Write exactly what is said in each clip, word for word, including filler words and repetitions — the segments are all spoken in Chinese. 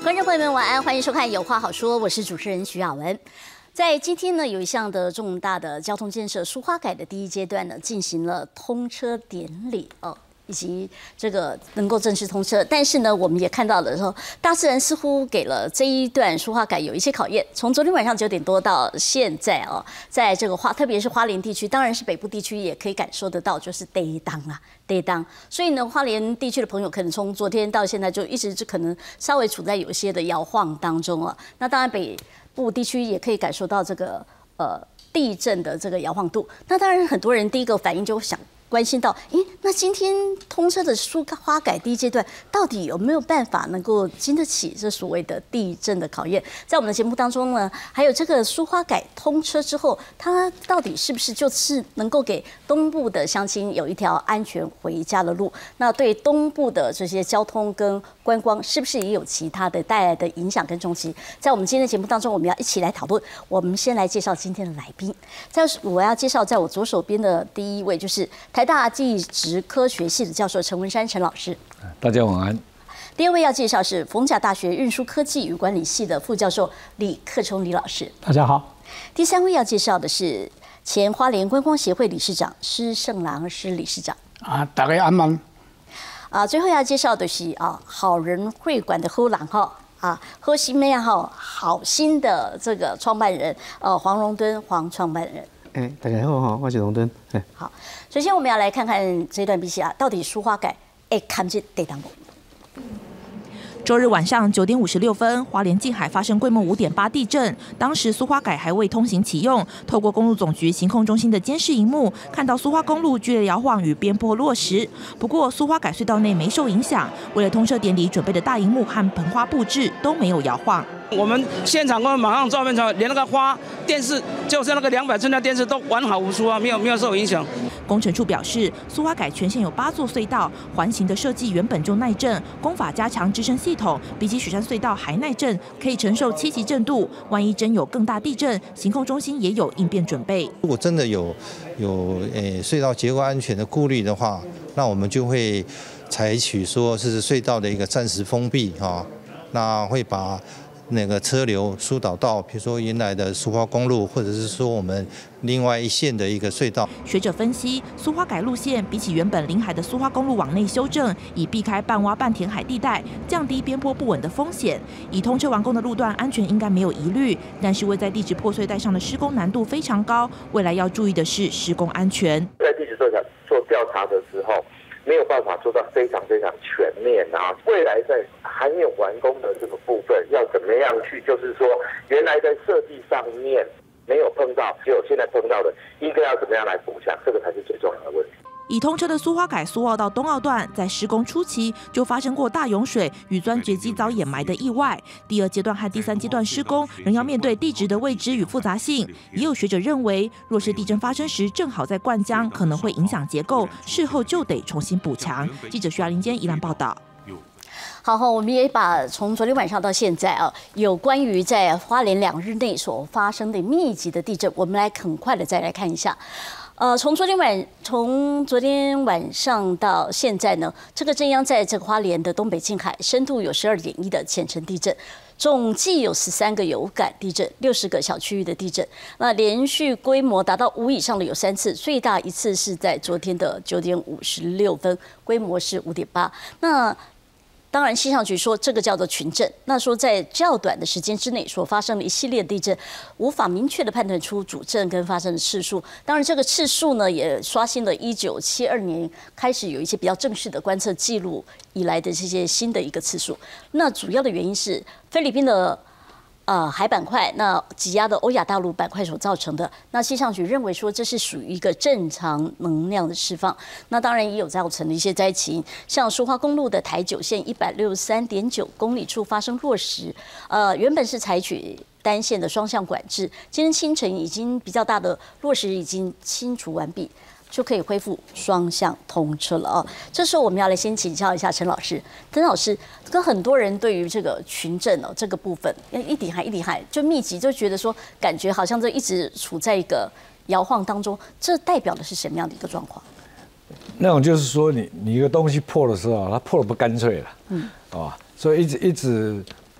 观众朋友们，晚安，欢迎收看《有话好说》，我是主持人徐雅文。在今天呢，有一项的重大的交通建设——苏花改的第一阶段呢，进行了通车典礼哦。 以及这个能够正式通车，但是呢，我们也看到了说，大自然似乎给了这一段苏花改有一些考验。从昨天晚上九点多到现在哦，在这个花，特别是花莲地区，当然是北部地区也可以感受得到，就是地当啊，地当。所以呢，花莲地区的朋友可能从昨天到现在就一直就可能稍微处在有一些的摇晃当中了。那当然北部地区也可以感受到这个呃地震的这个摇晃度。那当然很多人第一个反应就想。 关心到，诶，那今天通车的苏花改第一阶段，到底有没有办法能够经得起这所谓的地震的考验？在我们的节目当中呢，还有这个苏花改通车之后，它到底是不是就是能够给东部的乡亲有一条安全回家的路？那对东部的这些交通跟观光，是不是也有其他的带来的影响跟冲击？在我们今天的节目当中，我们要一起来讨论。我们先来介绍今天的来宾，在我要介绍在我左手边的第一位就是。 台大地质科学系的教授陈文山陈老师， 大家晚安。 第二位要介绍是逢甲大学运输科技与管理系的副教授李克聪李老师， 大家好。 第三位要介绍的是前花莲观光协会理事长施胜郎施理事长， 啊，大家安安。 啊，最后要介绍的是啊好人会馆的后郎哈啊贺新妹哈好心的这个创办人呃黄荣敦黄创办人。 哎，大家好哈，我是荣敦。哎， 好，首先我们要来看看这段 B C R 到底苏花改哎看这地当不？ 周日晚上九点五十六分，花莲近海发生规模五点八地震。当时苏花改还未通行启用，透过公路总局行控中心的监视萤幕，看到苏花公路剧烈摇晃与边坡落石。不过苏花改隧道内没受影响，为了通车典礼准备的大萤幕和盆花布置都没有摇晃。 我们现场跟马上照片传，连那个花电视，就是那个两百寸的电视都完好无损啊，没有没有受影响。 工程处表示，苏花改全线有八座隧道，环形的设计原本就耐震，工法加强支撑系统，比起雪山隧道还耐震，可以承受七级震度。万一真有更大地震，行控中心也有应变准备。 如果真的有有诶隧道结构安全的顾虑的话，那我们就会采取说是隧道的一个暂时封闭哈，那会把。 那个车流疏导到，比如说原来的苏花公路，或者是说我们另外一线的一个隧道。 学者分析，苏花改路线比起原本临海的苏花公路往内修正，以避开半洼半填海地带，降低边坡不稳的风险。已通车完工的路段安全应该没有疑虑，但是位在地质破碎带上的施工难度非常高，未来要注意的是施工安全。 在地质做调做调查的时候。 没有办法做到非常非常全面啊！未来在还没有完工的这个部分，要怎么样去？就是说，原来在设计上面没有碰到，只有现在碰到的，应该要怎么样来补强？这个才是最重要的问题。 已通车的苏花改苏澳到东澳段，在施工初期就发生过大涌水与钻掘机遭掩埋的意外。第二阶段和第三阶段施工仍要面对地质的未知与复杂性。也有学者认为，若是地震发生时正好在灌浆，可能会影响结构，事后就得重新补强。记者徐亚玲间宜兰报道。 好好，我们也把从昨天晚上到现在啊，有关于在花莲两日内所发生的密集的地震，我们来很快的再来看一下。呃，从昨天晚从昨天晚上到现在呢，这个震央在这个花莲的东北近海，深度有十二点一的浅层地震，总计有十三个有感地震，六十个小区域的地震。那连续规模达到五以上的有三次，最大一次是在昨天的九点五十六分，规模是五点八。那 当然，气象局说这个叫做群震。那说在较短的时间之内所发生的一系列地震，无法明确的判断出主震跟发生的次数。当然，这个次数呢也刷新了一九七二年开始有一些比较正式的观测记录以来的这些新的一个次数。那主要的原因是菲律宾的。 呃，海板块那挤压的欧亚大陆板块所造成的，那气象局认为说这是属于一个正常能量的释放，那当然也有造成的一些灾情，像苏花公路的台九线一百六十三点九公里处发生落石，呃，原本是采取单线的双向管制，今天清晨已经比较大的落石已经清除完毕。 就可以恢复双向通车了哦。这时候我们要来先请教一下陈老师，陈老师跟很多人对于这个群震哦这个部分，一底海一底海就密集，就觉得说感觉好像这一直处在一个摇晃当中，这代表的是什么样的一个状况？ 那种就是说你你一个东西破的时候，它破的不干脆了，嗯，啊，所以一直一直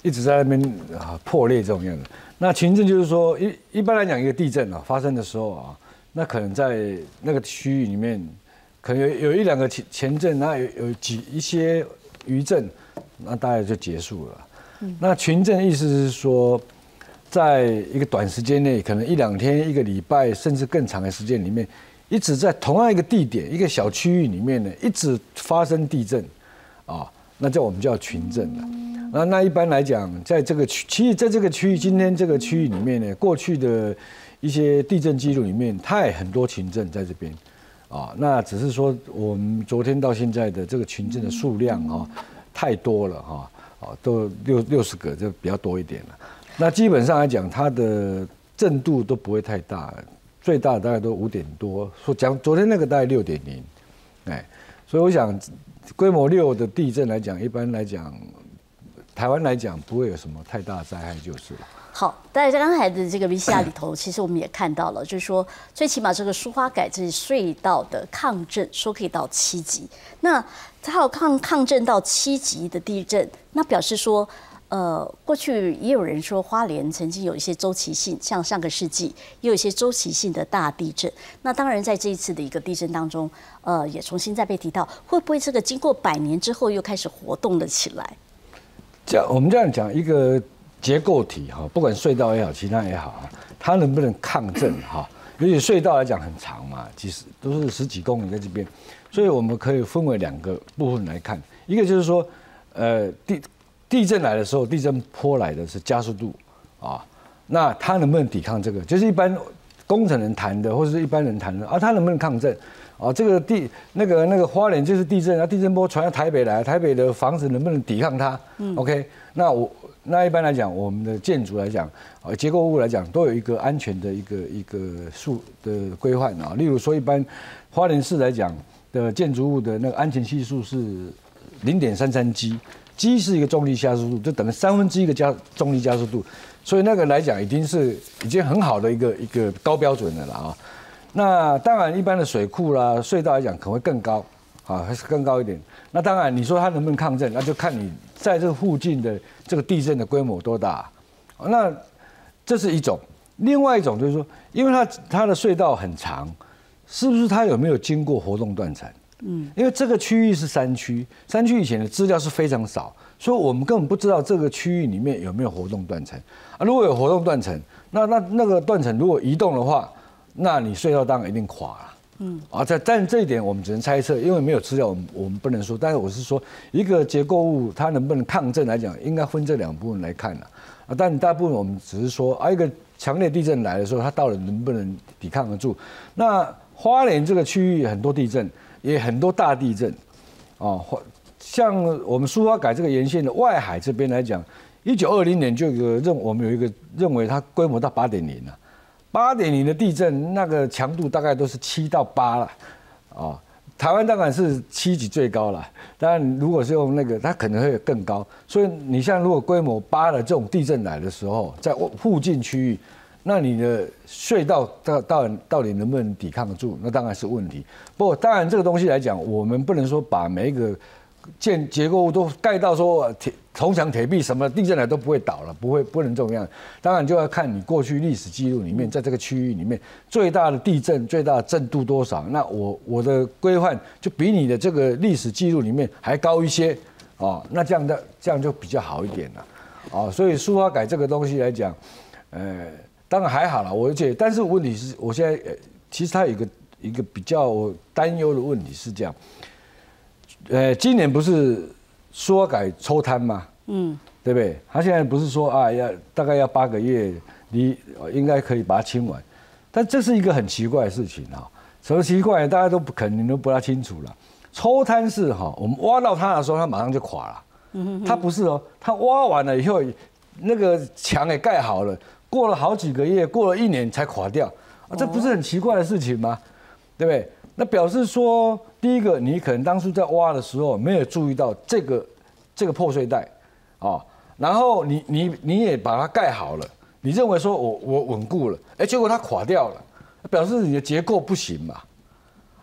一直在那边啊破裂这种样子。那群震就是说，一一般来讲，一个地震啊发生的时候啊，那可能在那个区域里面，可能有有一两个前前震，那有有几一些余震，那大概就结束了。嗯、那群震意思是说，在一个短时间内，可能一两天、一个礼拜，甚至更长的时间里面，一直在同样一个地点、一个小区域里面呢，一直发生地震，啊，那叫我们叫群震了。那那一般来讲，在这个区，其实在这个区域，今天这个区域里面呢，过去的一些地震记录里面，它也很多群震在这边，啊，那只是说我们昨天到现在的这个群震的数量啊，太多了哈，啊，都六六十个就比较多一点了。那基本上来讲，它的震度都不会太大，最大大概都五点多，说讲昨天那个大概六点零，哎，所以我想规模六的地震来讲，一般来讲。台湾来讲不会有什么太大的灾害就是了。 好，在刚才的这个 V C R 里头，其实我们也看到了，就是说最起码这个苏花改这隧道的抗震说可以到七级，那它有抗抗震到七级的地震，那表示说，呃，过去也有人说花莲曾经有一些周期性，像上个世纪也有一些周期性的大地震。那当然在这一次的一个地震当中，呃，也重新再被提到，会不会这个经过百年之后又开始活动了起来？ 这样我们这样讲，一个结构体哈，不管隧道也好，其他也好，它能不能抗震哈？尤其隧道来讲很长嘛，其实都是十几公里在这边，所以我们可以分为两个部分来看。一个就是说，呃，地地震来的时候，地震波来的是加速度啊，那它能不能抵抗这个？就是一般工程人谈的，或者是一般人谈的啊，它能不能抗震？哦，这个地那个那个花莲就是地震，啊，地震波传到台北来，台北的房子能不能抵抗它？嗯 ，OK， 那我那一般来讲，我们的建筑来讲，呃，结构物来讲，都有一个安全的一个一个数的规范啊。例如说，一般花莲市来讲的建筑物的那个安全系数是零点三三 G，G 是一个重力加速度，就等于三分之一个加重力加速度，所以那个来讲已经是已经很好的一个一个高标准的了啊。那当然，一般的水库啦、隧道来讲，可能会更高，啊，还是更高一点。那当然，你说它能不能抗震，那就看你在这个附近的这个地震的规模多大。那这是一种，另外一种就是说，因为它它的隧道很长，是不是它有没有经过活动断层？嗯，因为这个区域是山区，山区以前的资料是非常少，所以我们根本不知道这个区域里面有没有活动断层。啊，如果有活动断层，那那那个断层如果移动的话，那你隧道当然一定垮了，嗯，啊，在但这一点我们只能猜测，因为没有资料，我们我们不能说。但是我是说，一个结构物它能不能抗震来讲，应该分这两部分来看了，啊，但大部分我们只是说，啊，一个强烈地震来的时候，它到底能不能抵抗得住？那花莲这个区域很多地震，也很多大地震，啊，像我们苏花改这个沿线的外海这边来讲，一九二零年就有一个认我们有一个认为它规模到八点零了。八点零的地震，那个强度大概都是七到八了，啊，台湾当然是七级最高了。当然，如果是用那个，它可能会更高。所以你像如果规模八的这种地震来的时候，在附近区域，那你的隧道到到到底能不能抵抗得住？那当然是问题。不过，当然这个东西来讲，我们不能说把每一个建结构物都盖到说铁铜墙铁壁，什么地震来都不会倒了，不会不能这样。当然就要看你过去历史记录里面，在这个区域里面最大的地震、最大的震度多少。那我我的规范就比你的这个历史记录里面还高一些哦。那这样的这样就比较好一点了哦。所以苏花改这个东西来讲，呃，当然还好了，我觉得。但是问题是我现在其实它有一个一个比较担忧的问题是这样。呃，今年不是说改抽摊吗？嗯，对不对？他现在不是说啊，要大概要八个月，你应该可以把它清完，但这是一个很奇怪的事情啊。什么奇怪？大家都不肯定都不大清楚了。抽摊是哈，我们挖到它的时候，它马上就垮了。嗯，它不是哦，它挖完了以后，那个墙也盖好了，过了好几个月，过了一年才垮掉啊，这不是很奇怪的事情吗？对不对？那表示说，第一个，你可能当初在挖的时候没有注意到这个这个破碎带，啊，然后你你你也把它盖好了，你认为说我我稳固了，哎，结果它垮掉了，表示你的结构不行嘛。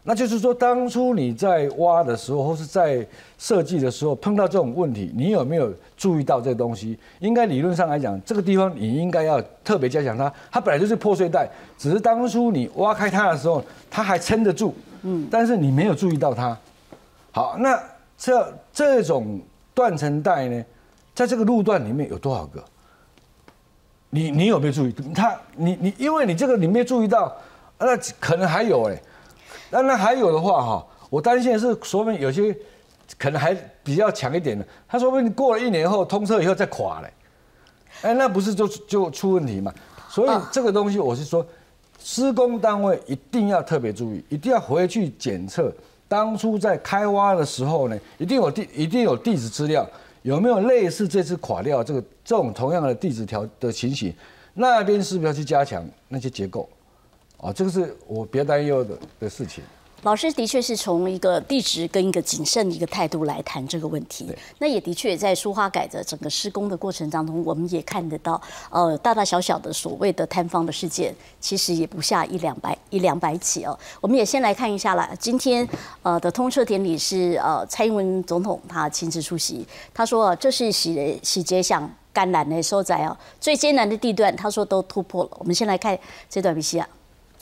那就是说，当初你在挖的时候，或是在设计的时候碰到这种问题，你有没有注意到这个东西？应该理论上来讲，这个地方你应该要特别加强它。它本来就是破碎带，只是当初你挖开它的时候，它还撑得住，嗯，但是你没有注意到它。好，那这这种断层带呢，在这个路段里面有多少个？你你有没有注意？它你你，因为你这个你没注意到，那可能还有哎、欸。那那还有的话哈，我担心的是，说明有些可能还比较强一点的，他说不定过了一年后通车以后再垮嘞，哎，那不是就就出问题嘛？所以这个东西我是说，施工单位一定要特别注意，一定要回去检测当初在开挖的时候呢，一定有地一定有地质资料，有没有类似这次垮掉这个这种同样的地质条的情形，那边是不是要去加强那些结构？哦，这个是我比较担忧的的事情。 老师的确是从一个地质跟一个谨慎的一个态度来谈这个问题。那也的确在苏花改的整个施工的过程当中，我们也看得到，呃，大大小小的所谓的坍方的事件，其实也不下一两百一两百起哦。我们也先来看一下啦，今天呃的通车典礼是呃蔡英文总统他亲自出席，他说这是洗洗劫想甘蓝的所在哦，最艰难的地段，他说都突破了。我们先来看这段 V C R。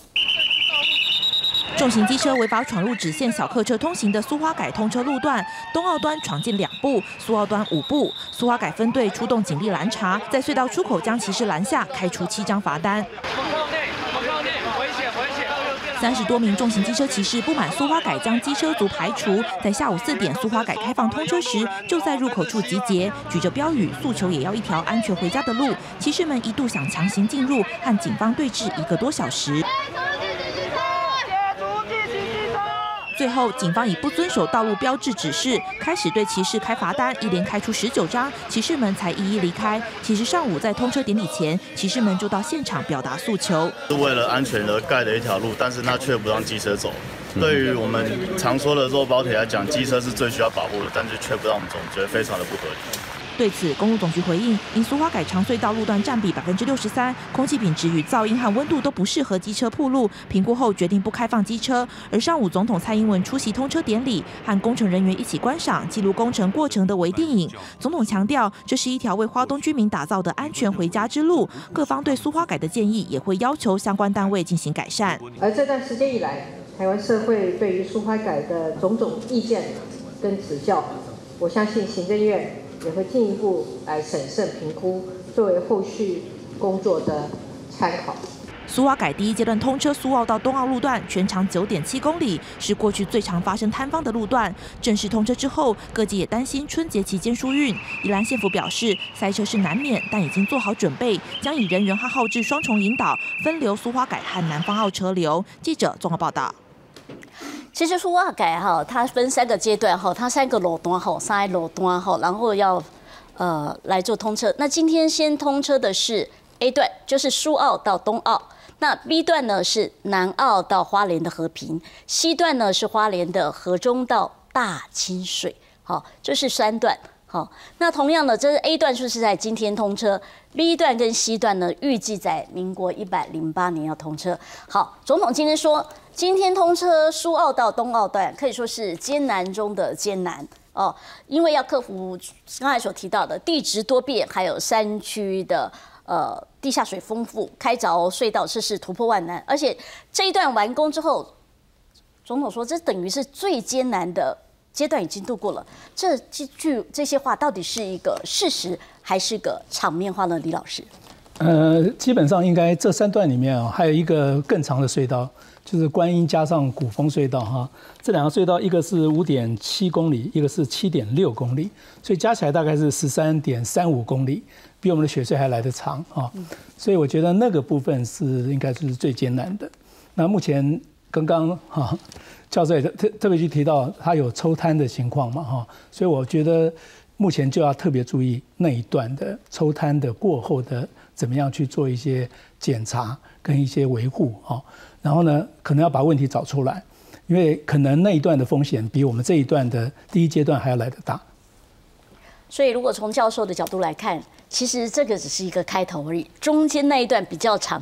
重型机车违法闯入只限小客车通行的苏花改通车路段，东澳端闯进两部，苏澳端五部。苏花改分队出动警力拦查，在隧道出口将骑士拦下，开出七张罚单。三十多名重型机车骑士不满苏花改将机车族排除，在下午四点苏花改开放通车时，就在入口处集结，举着标语诉求也要一条安全回家的路。骑士们一度想强行进入，和警方对峙一个多小时。最后，警方以不遵守道路标志指示，开始对骑士开罚单，一连开出十九张，骑士们才一一离开。其实上午在通车典礼前，骑士们就到现场表达诉求， 是为了安全而盖的一条路，但是它却不让机车走。对于我们常说的肉包铁来讲，机车是最需要保护的，但是却不让我们走，觉得非常的不合理。 对此，公路总局回应，因苏花改长隧道路段占比百分之六十三，空气品质与噪音和温度都不适合机车铺路，评估后决定不开放机车。而上午总统蔡英文出席通车典礼，和工程人员一起观赏记录工程过程的微电影。总统强调，这是一条为花东居民打造的安全回家之路。各方对苏花改的建议也会要求相关单位进行改善。 而这段时间以来，台湾社会对于苏花改的种种意见跟指教，我相信行政院也会进一步来审慎评估，作为后续工作的参考。 苏花改第一阶段通车苏澳到东澳路段，全长九点七公里，是过去最常发生坍方的路段。正式通车之后，各界也担心春节期间疏运。宜兰县府表示，塞车是难免，但已经做好准备，将以人员和号志双重引导，分流苏花改和南方澳车流。记者综合报道。 其实苏花改哈，它分三个阶段哈，它三个路段哈，三个路段哈，然后要呃来做通车。那今天先通车的是 A 段，就是苏澳到东澳。那 B 段呢是南澳到花莲的和平 ，C 段呢是花莲的河中到大清水。好，这是三段。好，那同样的，这是 A 段就是在今天通车 ，B 段跟 C 段呢预计在民国一百零八年要通车。好，总统今天说，今天通车苏澳到东澳段可以说是艰难中的艰难哦，因为要克服刚才所提到的地质多变，还有山区的呃地下水丰富，开凿隧道这是突破万难，而且这一段完工之后，总统说这等于是最艰难的阶段已经度过了，这这句这些话到底是一个事实还是个场面话呢？李老师， 呃，基本上应该这三段里面啊、哦，还有一个更长的隧道，就是观音加上古风隧道哈。这两个隧道，一个是五点七公里，一个是七点六公里，所以加起来大概是十三点三五公里，比我们的雪隧还来得长啊。所以我觉得那个部分是应该是最艰难的。那目前刚刚哈。教授也特特别去提到他有抽滩的情况嘛哈，所以我觉得目前就要特别注意那一段的抽滩的过后的怎么样去做一些检查跟一些维护哈，然后呢可能要把问题找出来，因为可能那一段的风险比我们这一段的第一阶段还要来得大。 所以如果从教授的角度来看，其实这个只是一个开头而已，中间那一段比较长的。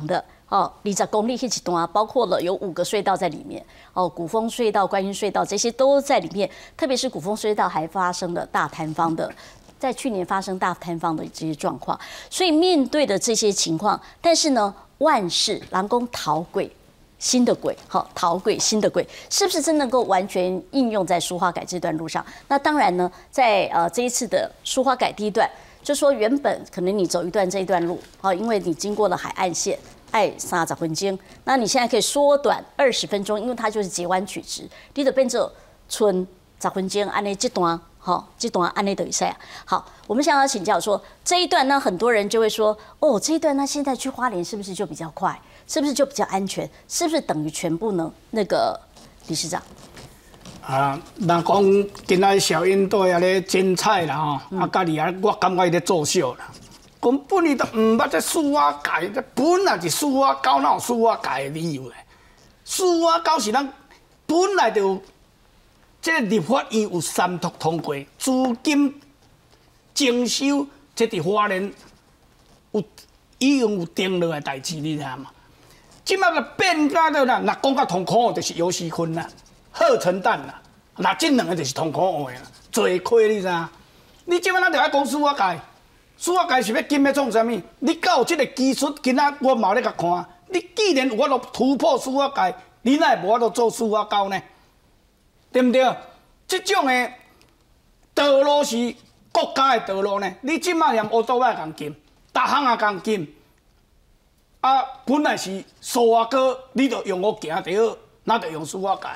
哦，二十公里一起段，包括了有五个隧道在里面。哦，古丰隧道、观音隧道这些都在里面，特别是古丰隧道还发生了大坍方的。在去年发生大坍方的这些状况，所以面对的这些情况，但是呢，万事狼公逃鬼，新的鬼，好逃鬼新的鬼，是不是真能够完全应用在苏花改这段路上？那当然呢，在呃这一次的苏花改第一段，就说原本可能你走一段这一段路，好，因为你经过了海岸线。爱三十分钟，那你现在可以缩短二十分钟，因为它就是截弯取直，你就变成剩十分钟，安尼这段。好，这段案例等一下。好，我们想要请教说这一段呢，很多人就会说，哦，这一段那现在去花莲是不是就比较快？是不是就比较安全？是不是等于全部呢？那个理事长。 啊，人讲今仔小英队啊咧精彩啦吼，啊，家己啊，我感觉伊咧作秀啦。根本伊都毋捌这苏花改，这本来是苏花狗，哪有苏花改的理由咧？苏花狗是咱本来就有。这个立法院有三读通过，资金征收，这伫花莲有已经有定落的代志，你知嘛？即摆个变甲到啦，若讲到痛苦就是尤锡坤啦、贺成蛋啦，那这两个就是痛苦的啦，做亏你知？你即摆咱就爱讲司法界，司法界是要金要创啥物？你敢有这个技术？今仔我嘛咧甲看，你既然有法度突破司法界，你哪会无法度做司法狗呢？对不对？这种的道路是国家的道路呢，你即摆连乌多仔共禁，逐项也共禁。啊，本来是苏花哥，你就用我行就好，那就用苏花界。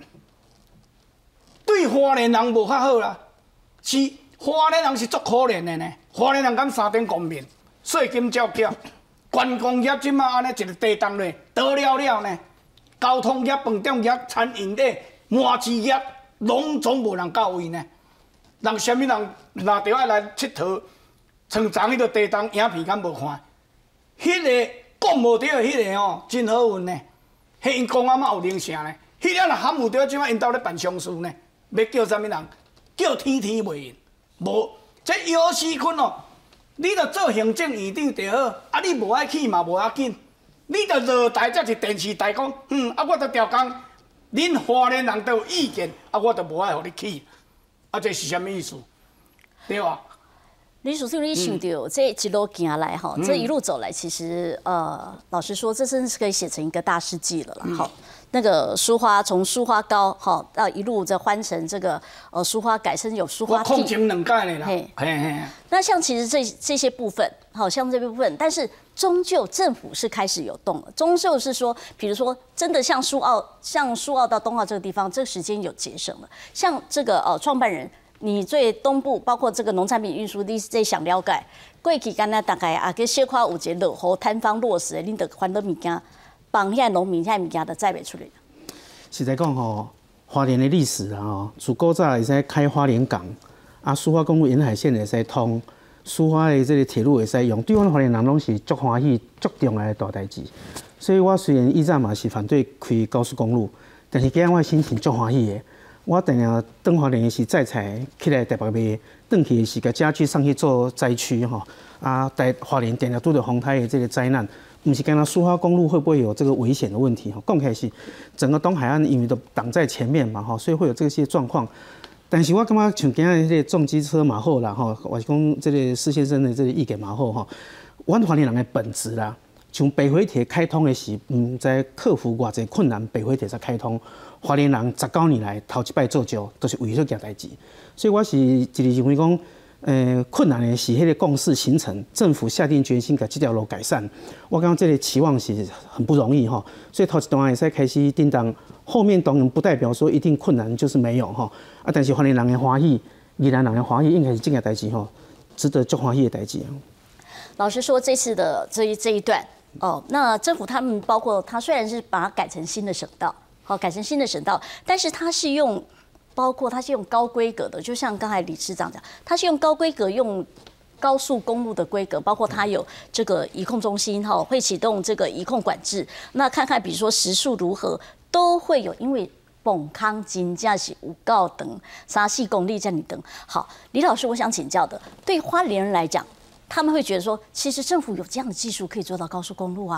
对花莲人无较好啦，是花莲人是足可怜的呢。花莲人敢三点公民，税金照缴，观光业即摆安尼一个地动咧，倒了了呢。交通业、饭店业、餐饮业。麻糍业拢总无人到位呢，人啥物人若着爱来佚佗，像昨迄个地动影片敢无看？迄、那个讲无着的迄个哦，真好运呢。迄因公阿妈有灵性呢，迄个若含有着，即摆因兜咧办丧事呢，要叫啥物人？叫天天袂应，无这尤锡坤哦，你着做行政院长就好，啊你无爱去嘛无要紧，你着落台才是电视台讲，嗯啊我着调工。恁花莲人都有意见，啊，我都无爱互你去，啊，这是啥物意思？对吧？ 李主席，你想到这一路行来哈，这一路走来，其实呃，老实说，这真是可以写成一个大事记了啦。好，那个苏花从苏花高好到一路再换成这个呃苏花改，甚至有苏花地。 我控情两届嘞啦。嘿，嘿嘿。 那像其实这这些部分，好像这部分，但是。终究政府是开始有动了，终究是说，比如说，真的像苏澳、像苏澳到东澳这个地方，这个时间有节省了。像这个呃创办人，你最东部包括这个农产品运输，你在想了解，过去敢若大概啊，个小可有一个落雨摊方落实的，恁得还到物件，帮遐农民遐物件都载袂出来。 实在讲吼，花莲的历史啊，吼，自古早会使开花莲港，啊，苏花公路沿海线会使通。苏花的这个铁路会使用，对阮花莲人拢是足欢喜、足重要的大代志。所以我虽然以前嘛是反对开高速公路，但是今日我心情足欢喜的。我定定登花莲是载菜起来台北卖，转去是甲家具上去做灾区吼。啊，在花莲定定拄着风台的这个灾难，不是干那苏花公路会不会有这个危险的问题？哈，讲起来是整个东海岸因为都挡在前面嘛，哈，所以会有这些状况。但是我感觉像今日这个重机车嘛好啦，吼，我是讲这个施先生的这个意见嘛好吼，阮花莲人的本质啦，像北回铁开通的是，嗯，在克服偌济困难，北回铁才开通。花莲人十九年来头一摆做就都是为了件代志，所以我是一直认为讲，呃，困难的是迄个共识形成，政府下定决心把这条路改善。我感觉这个期望是很不容易哈，所以头一段也是开始叮当。后面当然不代表说一定困难就是没有哈，啊，但是花莲人的欢喜，宜兰人的欢喜，应该是这件代志哈，值得足欢喜的代志。 老实说，这次的这一这一段哦，那政府他们包括他虽然是把它改成新的省道，好改成新的省道，但是它是用包括它是用高规格的，就像刚才理事长讲，它是用高规格用。高速公路的规格，包括它有这个移控中心哈，会启动这个移控管制。那看看，比如说时速如何，都会有，因为崩康金价是五告等三四公里这样等。好，李老师，我想请教的，对花莲人来讲，他们会觉得说，其实政府有这样的技术可以做到高速公路啊，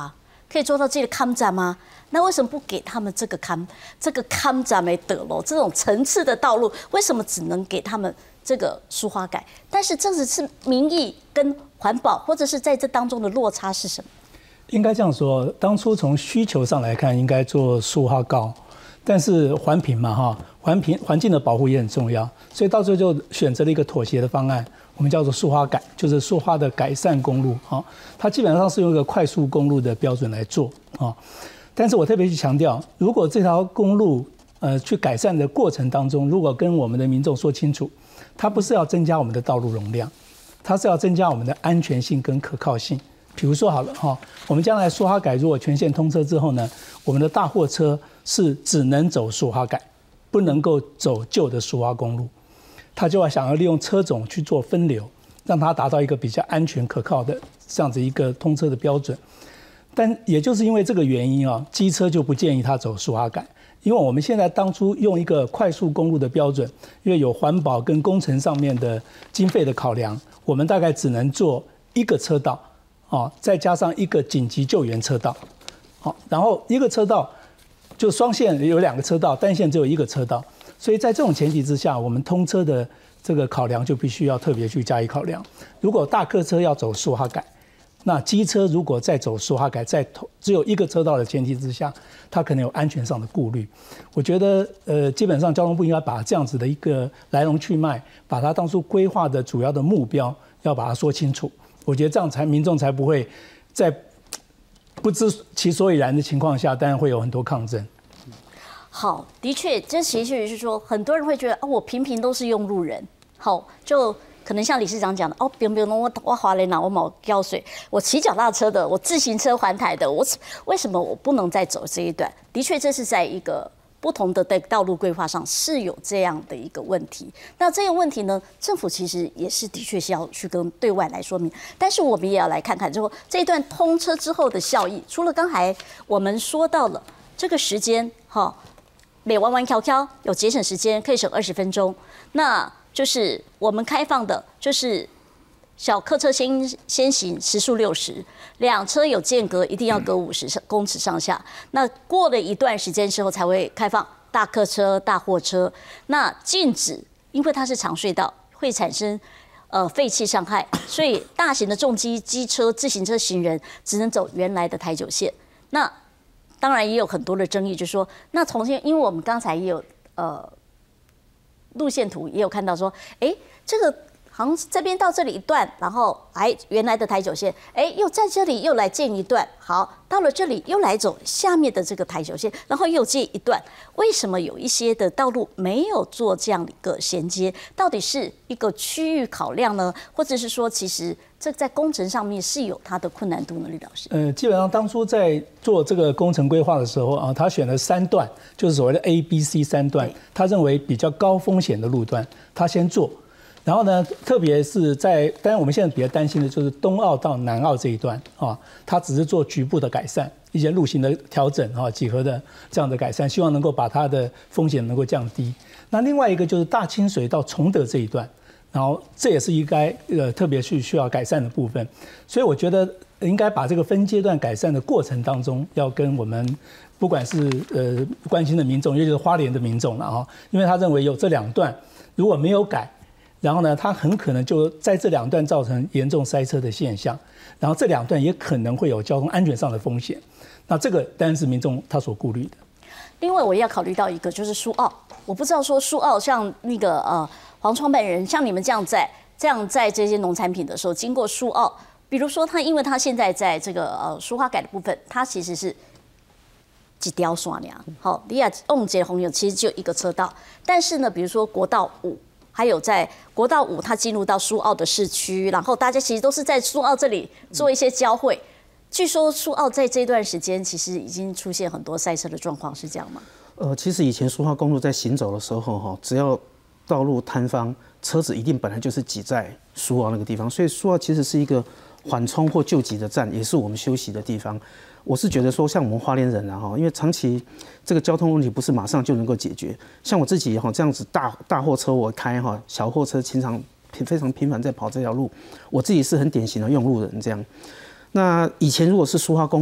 可以做到这个康站吗？那为什么不给他们这个康这个康站没得喽？这种层次的道路，为什么只能给他们这个疏花改？但是这只是民意跟环保，或者是在这当中的落差是什么？ 应该这样说，当初从需求上来看，应该做疏花高，但是环评嘛哈，环评环境的保护也很重要，所以到最后就选择了一个妥协的方案。我们叫做疏花改，就是疏花的改善公路啊，它基本上是用一个快速公路的标准来做啊。但是我特别去强调，如果这条公路呃去改善的过程当中，如果跟我们的民众说清楚，它不是要增加我们的道路容量，它是要增加我们的安全性跟可靠性。比如说好了哈，我们将来疏花改如果全线通车之后呢，我们的大货车是只能走疏花改，不能够走旧的疏花公路。他就要想要利用车种去做分流，让它达到一个比较安全可靠的这样子一个通车的标准。但也就是因为这个原因啊，机车就不建议他走疏花改，因为我们现在当初用一个快速公路的标准，因为有环保跟工程上面的经费的考量，我们大概只能做一个车道，哦，再加上一个紧急救援车道，好，然后一个车道就双线有两个车道，单线只有一个车道。所以在这种前提之下，我们通车的这个考量就必须要特别去加以考量。如果大客车要走疏花改，那机车如果再走疏花改，在只有一个车道的前提之下，它可能有安全上的顾虑。我觉得，呃，基本上交通部应该把这样子的一个来龙去脉，把它当初规划的主要的目标，要把它说清楚。我觉得这样才民众才不会在不知其所以然的情况下，当然会有很多抗争。 好，的确，这其实是说，很多人会觉得，哦，我平平都是用路人，好，就可能像理事长讲的，哦，别别我我滑雷哪我冇浇水，我骑脚踏车的，我自行车环台的，我为什么我不能再走这一段？的确，这是在一个不同的道路规划上是有这样的一个问题。那这个问题呢，政府其实也是的确是要去跟对外来说明，但是我们也要来看看之后这一段通车之后的效益。除了刚才我们说到了这个时间，哈。每弯弯翘翘有节省时间，可以省二十分钟。那就是我们开放的，就是小客车先先行，时速六十，两车有间隔，一定要隔五十公尺上下。那过了一段时间之后，才会开放大客车、大货车。那禁止，因为它是长隧道，会产生呃废气伤害，所以大型的重机、机车、自行车、行人只能走原来的台九线。那当然也有很多的争议，就是说，那重新，因为我们刚才也有呃路线图也有看到说，哎，这个好像这边到这里一段，然后哎原来的台九线，哎又在这里又来建一段，好，到了这里又来走下面的这个台九线，然后又建一段，为什么有一些的道路没有做这样的一个衔接？到底是一个区域考量呢，或者是说其实？这在工程上面是有它的困难度呢，李老师。 呃，基本上当初在做这个工程规划的时候啊，他选了三段，就是所谓的 A、B、C 三段，他认为比较高风险的路段，他先做。然后呢，特别是在，当然我们现在比较担心的就是东澳到南澳这一段啊，他只是做局部的改善，一些路型的调整啊，几何的这样的改善，希望能够把它的风险能够降低。那另外一个就是大清水到崇德这一段。然后这也是应该呃特别去需要改善的部分，所以我觉得应该把这个分阶段改善的过程当中，要跟我们不管是呃关心的民众，也就是花莲的民众了哈，因为他认为有这两段如果没有改，然后呢，他很可能就在这两段造成严重塞车的现象，然后这两段也可能会有交通安全上的风险，那这个当然是民众他所顾虑的。 另外，我也要考虑到一个就是苏澳，我不知道说苏澳像那个呃。黄创办人像你们这样在这样在这些农产品的时候，经过苏澳，比如说他，因为他现在在这个呃疏花改的部分，它其实是几条线呀，好，你亚瓮节红油其实就一个车道，但是呢，比如说国道五，还有在国道五，它进入到苏澳的市区，然后大家其实都是在苏澳这里做一些交汇。据说苏澳在这段时间其实已经出现很多塞车的状况，是这样吗？ 呃，其实以前苏花公路在行走的时候，哈，只要道路摊方，车子一定本来就是挤在苏澳那个地方，所以苏澳其实是一个缓冲或救急的站，也是我们休息的地方。我是觉得说，像我们花莲人啊，哈，因为长期这个交通问题不是马上就能够解决。像我自己哈这样子大大货车我开哈，小货车经常非常频繁在跑这条路，我自己是很典型的用路人这样。那以前如果是苏花公路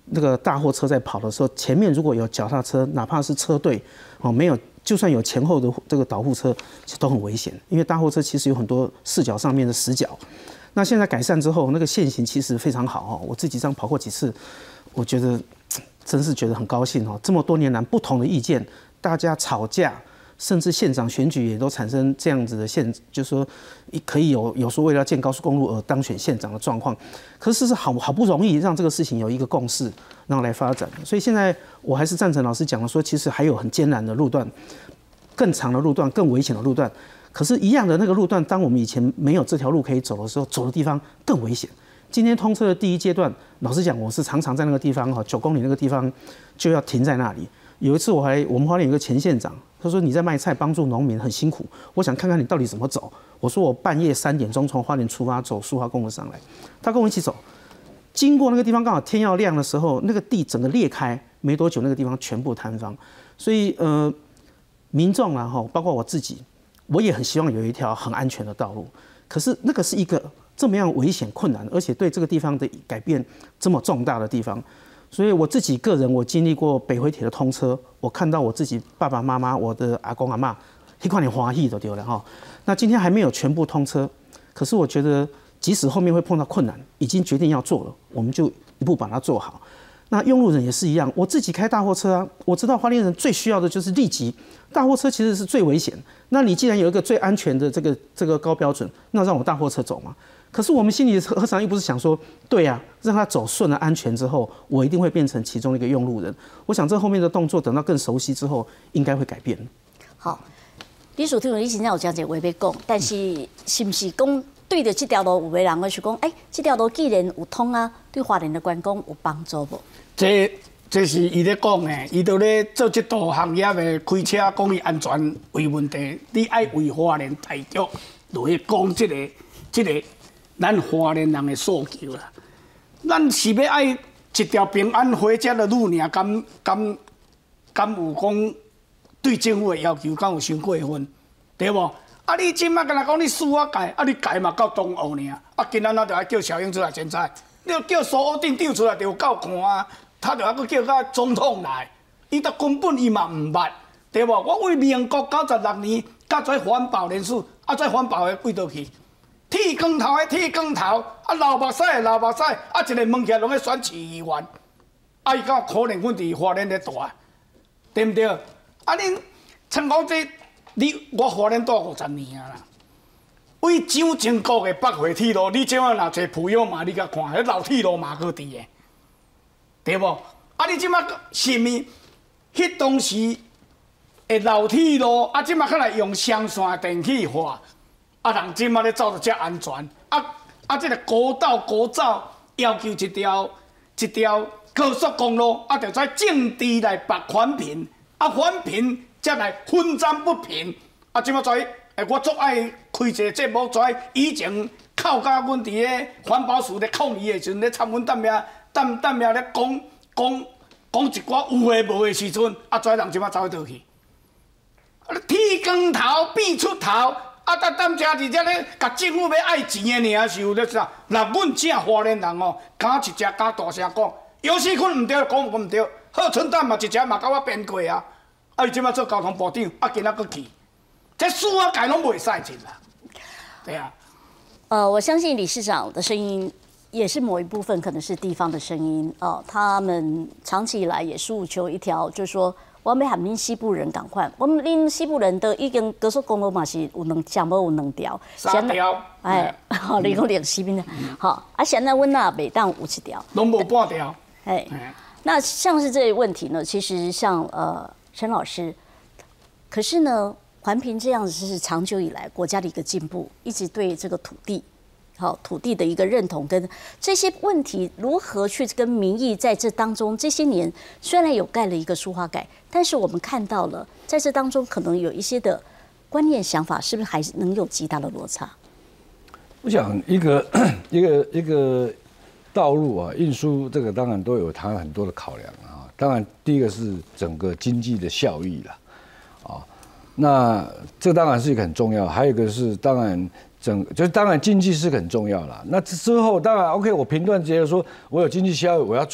那个大货车在跑的时候，前面如果有脚踏车，哪怕是车队哦，没有，就算有前后的这个导护车，其实都很危险，因为大货车其实有很多视角上面的死角。那现在改善之后，那个线型其实非常好哦，我自己这样跑过几次，我觉得真是觉得很高兴哦。这么多年来不同的意见，大家吵架。甚至县长选举也都产生这样子的县，就是说可以有有说为了要建高速公路而当选县长的状况，可是是好好不容易让这个事情有一个共识，然后来发展。所以现在我还是赞成老师讲的说，其实还有很艰难的路段、更长的路段、更危险的路段。可是，一样的那个路段，当我们以前没有这条路可以走的时候，走的地方更危险。今天通车的第一阶段，老实讲，我是常常在那个地方哈，九公里那个地方就要停在那里。有一次我还我们花莲有个前县长，他说你在卖菜帮助农民很辛苦，我想看看你到底怎么走。我说我半夜三点钟从花莲出发走苏花公路上来，他跟我一起走，经过那个地方刚好天要亮的时候，那个地整个裂开，没多久那个地方全部坍方。所以呃，民众啊哈，包括我自己，我也很希望有一条很安全的道路。可是那个是一个这么样危险困难，而且对这个地方的改变这么重大的地方。所以我自己个人，我经历过北回铁的通车，我看到我自己爸爸妈妈、我的阿公阿嬷，一块点欢喜都丢了哈。那今天还没有全部通车，可是我觉得，即使后面会碰到困难，已经决定要做了，我们就一步把它做好。那用路人也是一样，我自己开大货车啊，我知道花莲人最需要的就是立即，大货车其实是最危险。那你既然有一个最安全的这个这个高标准，那让我大货车走嘛？可是我们心里何尝又不是想说，对呀、啊，让他走顺了安全之后，我一定会变成其中一个用路人。我想这后面的动作等到更熟悉之后，应该会改变。 好，李署长，你现在有这样一个话要讲，但是是不是讲对着这条路，有的人会是讲，哎、欸，这条路既然有通啊，对花莲的观光有帮助不？ 这这是伊咧讲的，伊就咧做这道行业的开车讲伊安全为问题，你爱为花莲大局落去讲这个这个。咱花莲人的诉求啦，咱是要爱一条平安回家的路尔，敢敢敢有讲对政府的要求，敢有伤过分，对无？啊，你即摆敢若讲你输我改，啊你改嘛到东澳尔，啊今仔日就爱叫小英出来剪彩，你叫苏澳镇长出来就有够看啊，他就还佫叫甲总统来，伊都根本伊嘛唔捌，对无？我为民国九十六年，甲做环保人士，啊做环保的为倒去。剃光头的剃光头，啊流目屎的流目屎，啊一个问起来拢咧选市议员，啊伊敢可能阮伫花莲咧大，对毋对？啊恁像讲这，你我花莲住五十年啊啦，为蒋经国的北回铁路，你即摆若坐普悠玛，你甲看，迄老铁路嘛搁伫的，对无？啊你即摆是毋？迄当时的老铁路，啊即摆较来用双线电气化。啊，人即马咧走得遮安全，啊啊，即个国道国造要求一条一条高速公路，啊，着在正地来拔环评，啊环评才来分赃不平，啊，即马在诶，我足爱开一个节目，在以前靠甲阮伫咧环保署咧抗议的时阵，咧参阮担命担担命咧讲讲讲一寡有诶无诶时阵，啊，跩人即马走去倒去，啊，剃光头变出头。啊！咱咱遮伫遮咧，甲政府要爱钱的尔是有咧啥？若阮正花莲人哦，敢一只敢大声讲，有时困毋对，讲毋对。贺春丹嘛一只嘛甲我辩过啊！啊，伊即摆做交通部长，啊，今仔佫去，这苏啊改拢袂使进啦。对啊。 呃，我相信理事长的声音也是某一部分，可能是地方的声音哦、呃。他们长期以来也诉求一条，就是说。我要喊恁西部人赶快，我们恁西部人都已经高速公路嘛是有两，上无有两条， 三条， 哎，好，你讲两西边的，好，啊，现在阮那每当有一条， 拢无半条， 哎，那像是这些问题呢，其实像呃陈老师，可是呢，环评这样子是长久以来国家的一个进步，一直对这个土地。好，土地的一个认同跟这些问题如何去跟民意在这当中，这些年虽然有盖了一个苏花改，但是我们看到了在这当中可能有一些的观念想法，是不是还是能有极大的落差？ 我想一个一个一个道路啊，运输这个当然都有它很多的考量啊。当然，第一个是整个经济的效益啦，啊，那这当然是一个很重要。还有一个是当然。整就是当然经济是很重要啦。那之后当然 OK， 我评断觉得说我有经济效益，我要做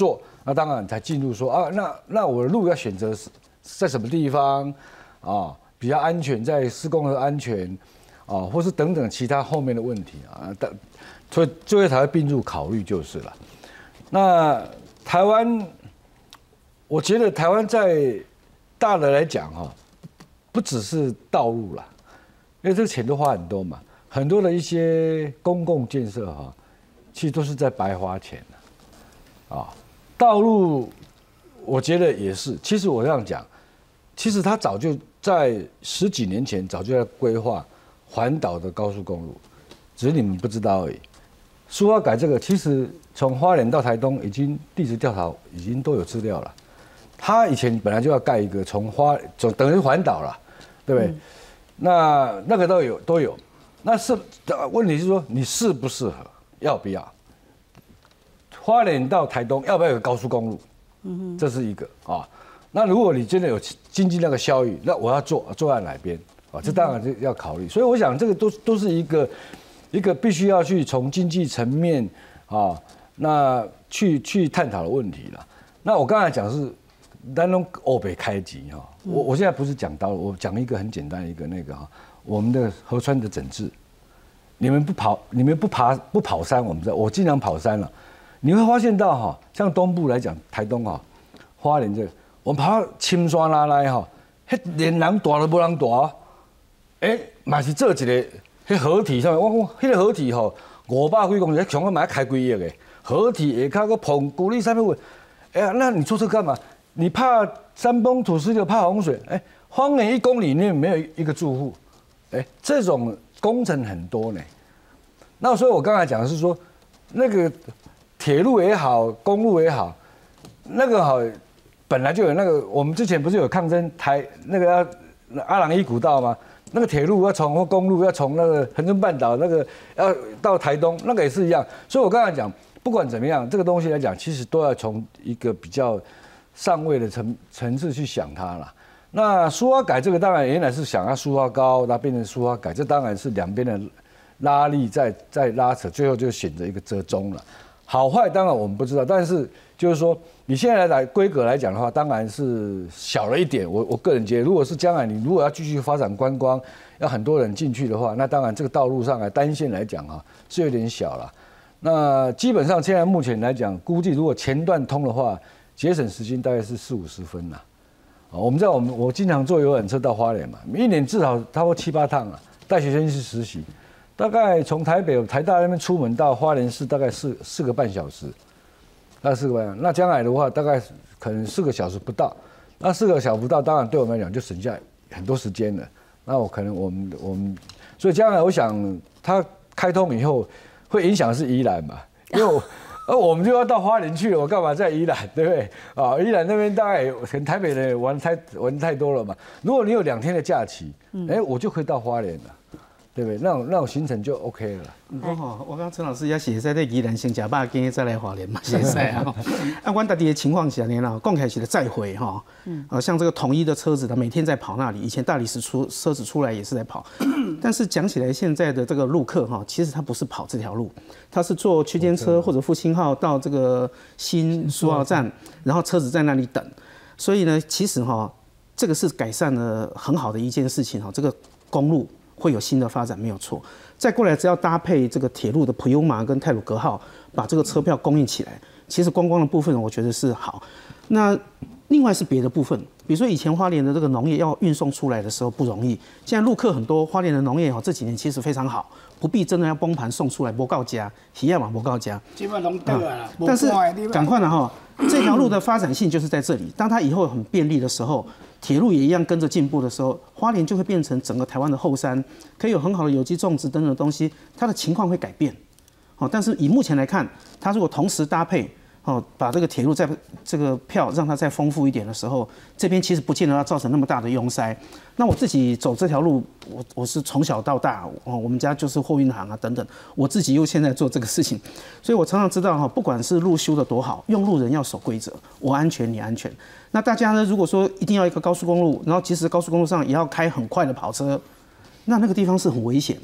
那当然才进入说啊，那那我的路要选择在什么地方啊，比较安全，在施工的安全啊，或是等等其他后面的问题啊，但所以最后才会并入考虑就是了。那台湾，我觉得台湾在大的来讲哈，不只是道路啦，因为这个钱都花很多嘛，很多的一些公共建设哈，其实都是在白花钱的啊。道路，我觉得也是。其实我这样讲，其实他早就在十几年前早就在规划环岛的高速公路，只是你们不知道而已。苏花改这个，其实从花莲到台东已经地质调查已经都有资料了。他以前本来就要盖一个从花，总等于环岛了，对不对？嗯、那那个都有都有。那是问题是说你适不适合，要不要？花莲到台东要不要有高速公路？嗯，这是一个啊。那如果你真的有经济那个效益，那我要做做在哪边啊？这当然就要考虑。所以我想这个都都是一个一个必须要去从经济层面啊，那去去探讨的问题了。那我刚才讲是咱拢欧北开集哈，我我现在不是讲刀，我讲一个很简单的一个那个哈，我们的河川的整治，你们不跑，你们不爬不跑山，我们知道，我经常跑山了。你会发现到哈，像东部来讲，台东哈、花莲这个，我们跑到青山拉来哈，迄连人大都无人大，哎，嘛是做一个迄河堤上面，我我迄个河堤吼，五百几公尺，上个嘛要开几亿个，河堤下骹个棚鼓励上面问，哎呀，那你做这干嘛？你怕山崩土石流，怕洪水，哎，方圆一公里内没有一个住户，哎，这种工程很多呢。那所以我刚才讲的是说，那个。铁路也好，公路也好，那个好本来就有那个，我们之前不是有抗争台那个要阿朗伊古道吗？那个铁路要从或公路要从那个恒春半岛那个要到台东，那个也是一样。所以我刚才讲，不管怎么样，这个东西来讲，其实都要从一个比较上位的层层次去想它啦。那苏花改这个当然原来是想要苏花高，那变成苏花改，这当然是两边的拉力在在拉扯，最后就选择一个折中了。好坏当然我们不知道，但是就是说，你现在来规格来讲的话，当然是小了一点。我我个人觉得，如果是将来你如果要继续发展观光，要很多人进去的话，那当然这个道路上来单线来讲啊是有点小了。那基本上现在目前来讲，估计如果前段通的话，节省时间大概是四五十分啦。啊，我们在我们我经常坐游览车到花莲嘛，一年至少差不多七八趟啊，带学生去实习。大概从台北台大那边出门到花莲市，大概四四个半小时，大概四个半小时。那将来的话，大概可能四个小时不到。那四个小时不到，当然对我们来讲就省下很多时间了。那我可能我们我们，所以将来我想它开通以后，会影响的是宜兰嘛，因为我而我们就要到花莲去了，我干嘛在宜兰，对不对？啊，宜兰那边大概可能台北人玩太玩太多了嘛。如果你有两天的假期，哎，我就可以到花莲了。对不对？那种那种行程就 OK 了。 我吼，我刚刚陈老师也写在在宜兰先食饱，今日再来花莲嘛，现在啊。按阮家己的情况下呢，啦，讲起来是个再回哈。嗯。呃，像这个统一的车子，它每天在跑那里。以前大理石出车子出来也是在跑。但是讲起来，现在的这个路客哈，其实他不是跑这条路，他是坐区间车或者复兴号到这个新苏澳站，然后车子在那里等。所以呢，其实哈，这个是改善了很好的一件事情哈。这个公路。会有新的发展没有错，再过来只要搭配这个铁路的普悠玛跟太鲁阁号，把这个车票供应起来，其实观光的部分我觉得是好。那另外是别的部分，比如说以前花莲的这个农业要运送出来的时候不容易，现在陆客很多，花莲的农业这几年其实非常好，不必真的要崩盘送出来，不告家，喜亚嘛不告家， 基本拢对了。 但是赶快了哈，这条路的发展性就是在这里，当它以后很便利的时候。铁路也一样跟着进步的时候，花莲就会变成整个台湾的后山，可以有很好的有机种植等等东西，它的情况会改变。哦，但是以目前来看，它如果同时搭配，哦，把这个铁路在这个票让它再丰富一点的时候，这边其实不见得要造成那么大的拥塞。那我自己走这条路，我我是从小到大，哦，我们家就是货运行啊等等，我自己又现在做这个事情，所以我常常知道哈，不管是路修的多好，用路人要守规则，我安全你安全。那大家呢，如果说一定要一个高速公路，然后其实高速公路上也要开很快的跑车，那那个地方是很危险的。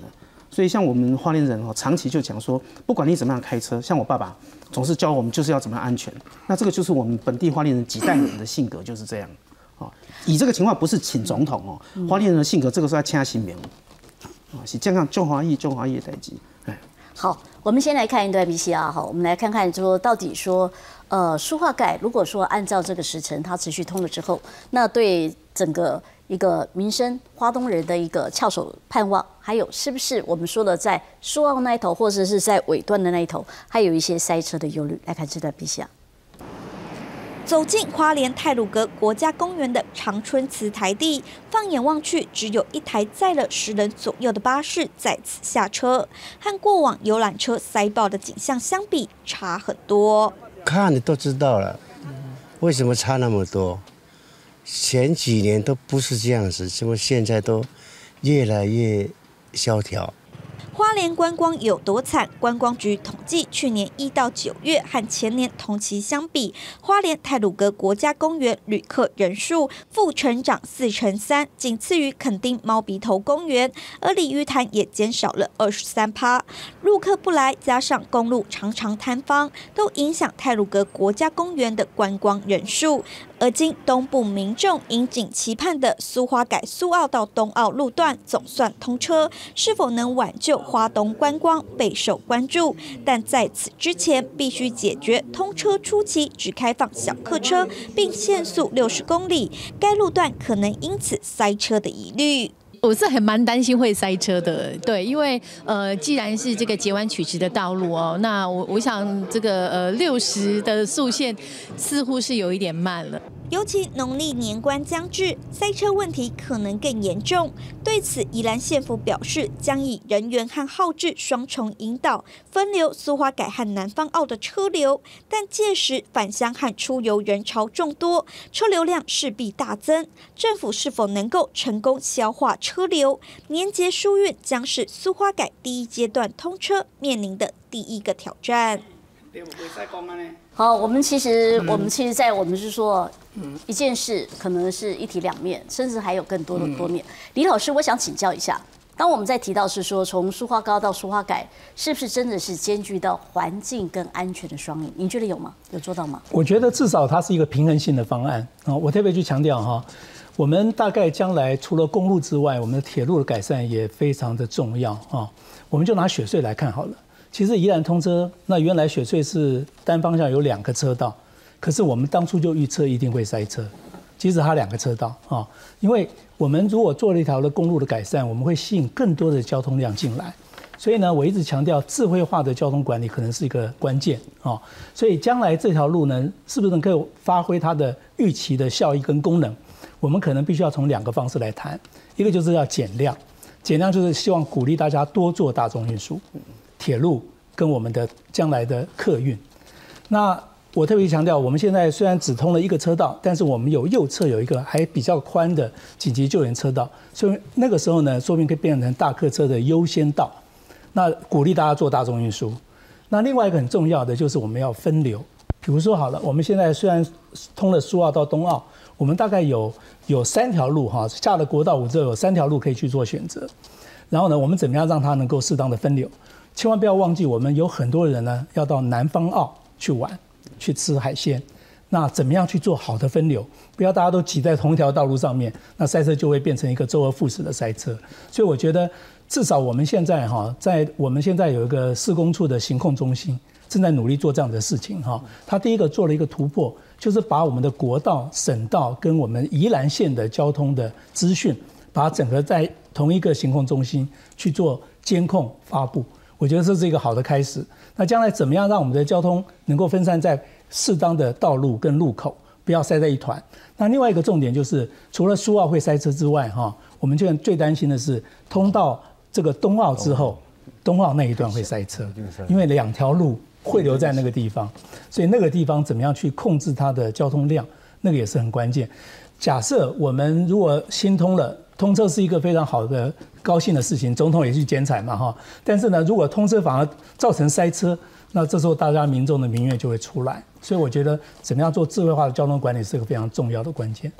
所以像我们花莲人哦，长期就讲说，不管你怎么样开车，像我爸爸总是教我们就是要怎么样安全。那这个就是我们本地花莲人几代人的性格就是这样。哦，以这个情况不是请总统哦，花莲人的性格这个是要请新民，啊，是这样中华裔中华裔的代志。哎， 好，我们先来看一段 V C R 哈，我们来看看说到底说，呃，苏花改如果说按照这个时程它持续通了之后，那对整个一个民生花东人的一个翘首盼望，还有是不是我们说的在苏澳那一头，或者是在尾端的那一头，还有一些塞车的忧虑。来看这段 V C R。 走进花莲太鲁阁国家公园的长春慈台地，放眼望去，只有一台载了十人左右的巴士在此下车，和过往游览车塞爆的景象相比，差很多。 看你都知道了，为什么差那么多？前几年都不是这样子，怎么现在都越来越萧条？ 花莲观光有多惨？观光局统计，去年一到九月和前年同期相比，花莲太鲁阁国家公园旅客人数负成长四成三，仅次于垦丁猫鼻头公园，而鲤鱼潭也减少了二十三趴。陆客不来，加上公路常常坍方，都影响太鲁阁国家公园的观光人数。而今东部民众引颈期盼的苏花改苏澳到东澳路段总算通车，是否能挽救花东观光备受关注。但在此之前，必须解决通车初期只开放小客车，并限速六十公里，该路段可能因此塞车的疑虑。 我是很蛮担心会塞车的，对，因为呃，既然是这个截弯曲直的道路哦，那我我想这个呃六十的速限似乎是有一点慢了。 尤其农历年关将至，塞车问题可能更严重。对此，宜兰县府表示，将以人员和号志双重引导，分流苏花改和南方澳的车流。但届时返乡和出游人潮众多，车流量势必大增。政府是否能够成功消化车流？年节疏运将是苏花改第一阶段通车面临的第一个挑战。 好，我们其实，我们其实，在我们是说，一件事可能是一体两面，甚至还有更多的多面。李老师，我想请教一下，当我们在提到是说从苏花高到苏花改，是不是真的是兼具到环境跟安全的双赢？您觉得有吗？有做到吗？ 我觉得至少它是一个平衡性的方案啊。我特别去强调哈，我们大概将来除了公路之外，我们的铁路的改善也非常的重要啊。我们就拿雪隧来看好了。其实宜兰通车，那原来雪隧是单方向有两个车道，可是我们当初就预测一定会塞车，即使它两个车道啊，因为我们如果做了一条的公路的改善，我们会吸引更多的交通量进来，所以呢，我一直强调智慧化的交通管理可能是一个关键啊，所以将来这条路呢，是不是能够发挥它的预期的效益跟功能，我们可能必须要从两个方式来谈，一个就是要减量，减量就是希望鼓励大家多做大众运输。铁路跟我们的将来的客运，那我特别强调，我们现在虽然只通了一个车道，但是我们有右侧有一个还比较宽的紧急救援车道，所以那个时候呢，说不定可以变成大客车的优先道，那鼓励大家做大众运输。那另外一个很重要的就是我们要分流，比如说好了，我们现在虽然通了苏澳到东澳，我们大概有有三条路哈，下了国道五之后有三条路可以去做选择，然后呢，我们怎么样让它能够适当的分流？千万不要忘记，我们有很多人呢要到南方澳去玩，去吃海鲜。那怎么样去做好的分流？不要大家都挤在同一条道路上面，那塞车就会变成一个周而复始的塞车。所以我觉得，至少我们现在哈，在我们现在有一个市工处的行控中心，正在努力做这样的事情哈。他第一个做了一个突破，就是把我们的国道、省道跟我们宜兰县的交通的资讯，把它整合在同一个行控中心去做监控发布。我觉得这是一个好的开始。那将来怎么样让我们的交通能够分散在适当的道路跟路口，不要塞在一团？那另外一个重点就是，除了苏澳会塞车之外，哈，我们现在最担心的是通到这个东澳之后，东澳那一段会塞车，因为两条路汇流在那个地方，所以那个地方怎么样去控制它的交通量，那个也是很关键。假设我们如果新通了，通车是一个非常好的、高兴的事情，总统也去剪彩嘛，哈。但是呢，如果通车反而造成塞车，那这时候大家民众的民怨就会出来。所以我觉得，怎么样做智慧化的交通管理是个非常重要的关键。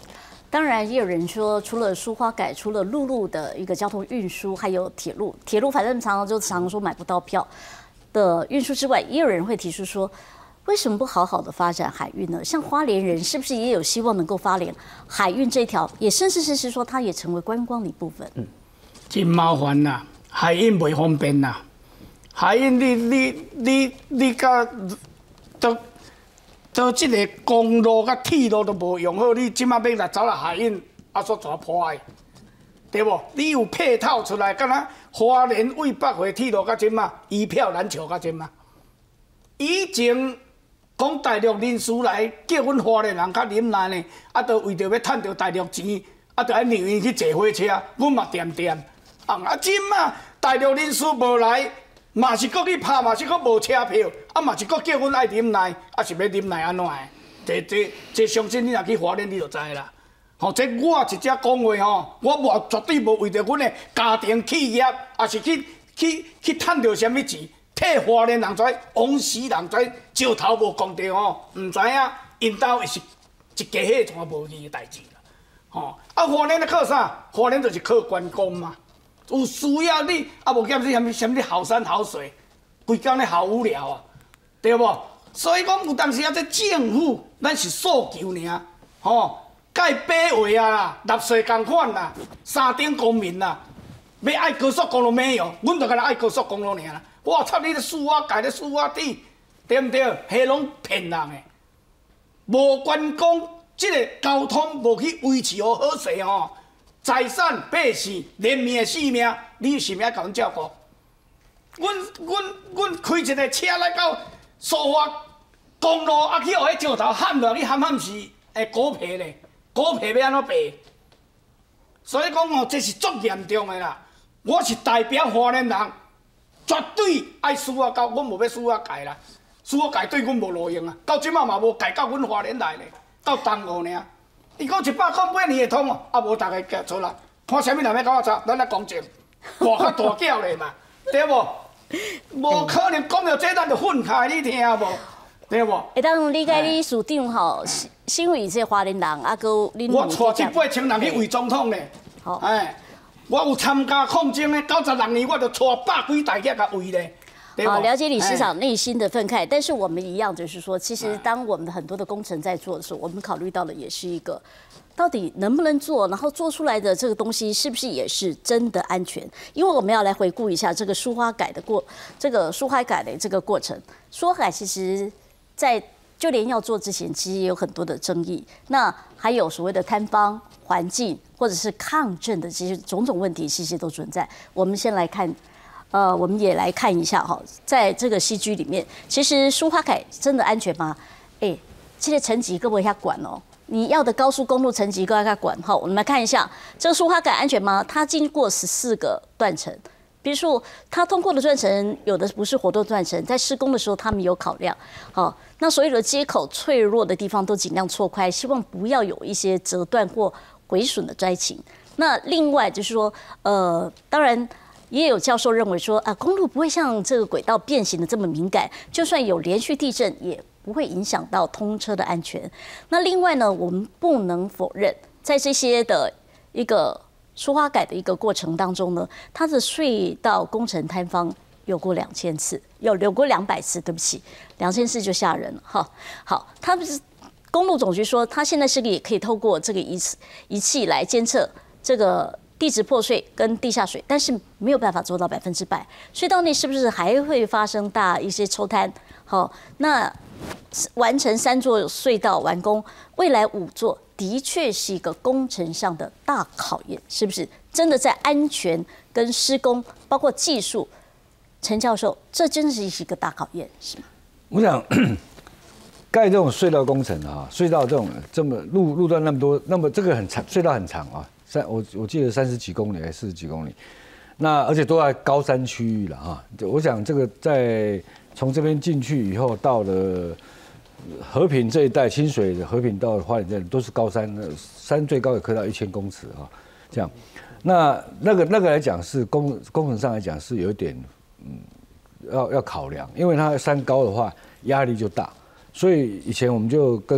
当然，也有人说，除了苏花改，除了陆路的一个交通运输，还有铁路，铁路反正常常就常常说买不到票的运输之外，也有人会提出说，为什么不好好的发展海运呢？像花莲人是不是也有希望能够发展海运这一条，也甚至是说它也成为观光的一部分？嗯， 真麻烦呐，海运袂方便呐，海运你你你你甲都。都即个公路甲铁路都无用好，你即马要来走来海运，啊煞全破的，对无？你有配套出来，敢若花莲为北回铁路甲即马一票难求甲即马。以前讲大陆人士来叫阮花莲人较忍耐呢，啊，都为着要趁着大陆钱，啊，就爱让伊去坐火车，阮嘛掂掂。啊，啊，即马大陆人士无来。嘛是搁去拍，嘛是搁无车票，啊嘛是搁叫阮爱忍耐，啊是要忍耐安怎的？这这这相信你若去花莲，你就知啦。吼，这我一只讲话吼，我无绝对无为着阮的家庭企业，也是去去去趁着什么钱，替花莲人跩往死人跩石头无公着吼，唔知影因兜是一家伙全无义的代志啦。吼，啊花莲咧靠啥？花莲就是靠观光嘛。有需要你，啊无减是虾米虾米好山好水，规工咧好无聊啊，对无？所以讲有当时啊，这政府咱是诉求尔，吼，该摆话啊啦，纳税共款啦，三等公民啦，要爱高速公路没有，阮就干那爱高速公路尔啦。我操，你咧输我改咧输我地，对毋对？迄拢骗人诶，无观光，即个交通无去维持好好势吼。财产、百姓、人命、性命，你是毋是爱甲阮照顾？阮、阮、阮开一个车来到苏花公路，啊去互迄石头撼落去，撼撼是会骨皮咧，骨皮要安怎白？所以讲哦，这是足严重的啦。我是代表花莲人，绝对爱输我高，阮无要输我改啦，输我改对阮无路用啊。到即马嘛无改到阮花莲来咧，到东吴尔。伊讲一百块八年会通哦，啊无大家夹出来，看啥物人要甲我查，咱来公正，我较大叫咧嘛，对无？无可能讲到这，咱就愤慨，你听无？对无？ 会当理解你署长吼，身为这花莲人，啊，佮恁我带一八千人去为总统咧，好，哎，我有参加抗争咧，九十六年我就带百几大家甲为咧。 好，了解李市长内心的愤慨，但是我们一样就是说，其实当我们的很多的工程在做的时候，我们考虑到的也是一个，到底能不能做，然后做出来的这个东西是不是也是真的安全？因为我们要来回顾一下这个苏花改的过，这个苏花改的这个过程。苏花改其实，在就连要做之前，其实也有很多的争议，那还有所谓的摊方、环境或者是抗震的这些种种问题，其实都存在。我们先来看。呃，我们也来看一下哈，在这个戏剧里面，其实苏花改真的安全吗？哎，这些层级各位要管哦，你要的高速公路层级各位要管哈。我们来看一下，这个苏花改安全吗？它经过十四个断层，比如说它通过的断层有的不是活动断层，在施工的时候他们有考量，好，那所有的接口脆弱的地方都尽量错开，希望不要有一些折断或毁损的灾情。那另外就是说，呃，当然。也有教授认为说，啊，公路不会像这个轨道变形的这么敏感，就算有连续地震，也不会影响到通车的安全。那另外呢，我们不能否认，在这些的一个苏花改的一个过程当中呢，它的隧道工程摊方有过两千次，有有过两百次，对不起，两千次就吓人了哈。好，他们是公路总局说，他现在是也可以透过这个仪仪器来监测这个。地质破碎跟地下水，但是没有办法做到百分之百。隧道内是不是还会发生大一些抽滩？好，那完成三座隧道完工，未来五座的确是一个工程上的大考验，是不是？真的在安全跟施工，包括技术，陈教授，这真是一个大考验，是吗？ 我想盖这种隧道工程啊，隧道这种这么路路段那么多，那么这个很长，隧道很长啊。三我我记得三十几公里还是四十几公里，那而且都在高山区域了啊。我想这个在从这边进去以后，到了和平这一带，清水的和平到花莲这都是高山，山最高也可以到一千公尺啊。这样，那那个那个来讲是工工程上来讲是有一点嗯要要考量，因为它山高的话压力就大，所以以前我们就跟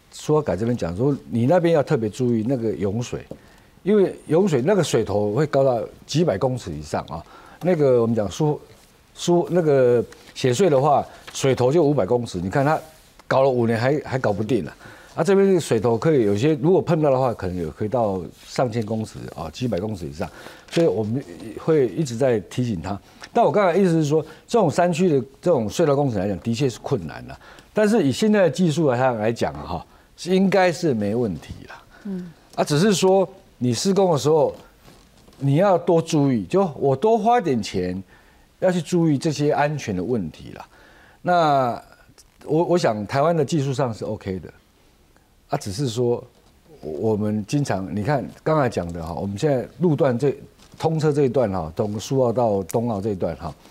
苏花改这边讲说，你那边要特别注意那个涌水，因为涌水那个水头会高到几百公尺以上啊。那个我们讲苏苏那个血隧的话，水头就五百公尺，你看它搞了五年还还搞不定了。啊，这边水头可以有些，如果碰到的话，可能有可以到上千公尺啊，几百公尺以上，所以我们会一直在提醒他。但我刚才意思是说，这种山区的这种隧道工程来讲，的确是困难的，但是以现在的技术来来讲哈，应该是没问题啦。嗯，啊，只是说你施工的时候，你要多注意，就我多花点钱，要去注意这些安全的问题啦。那我我想台湾的技术上是 OK 的。啊，只是说，我们经常你看刚才讲的哈，我们现在路段这通车这一段哈，从苏澳到东澳这一段哈，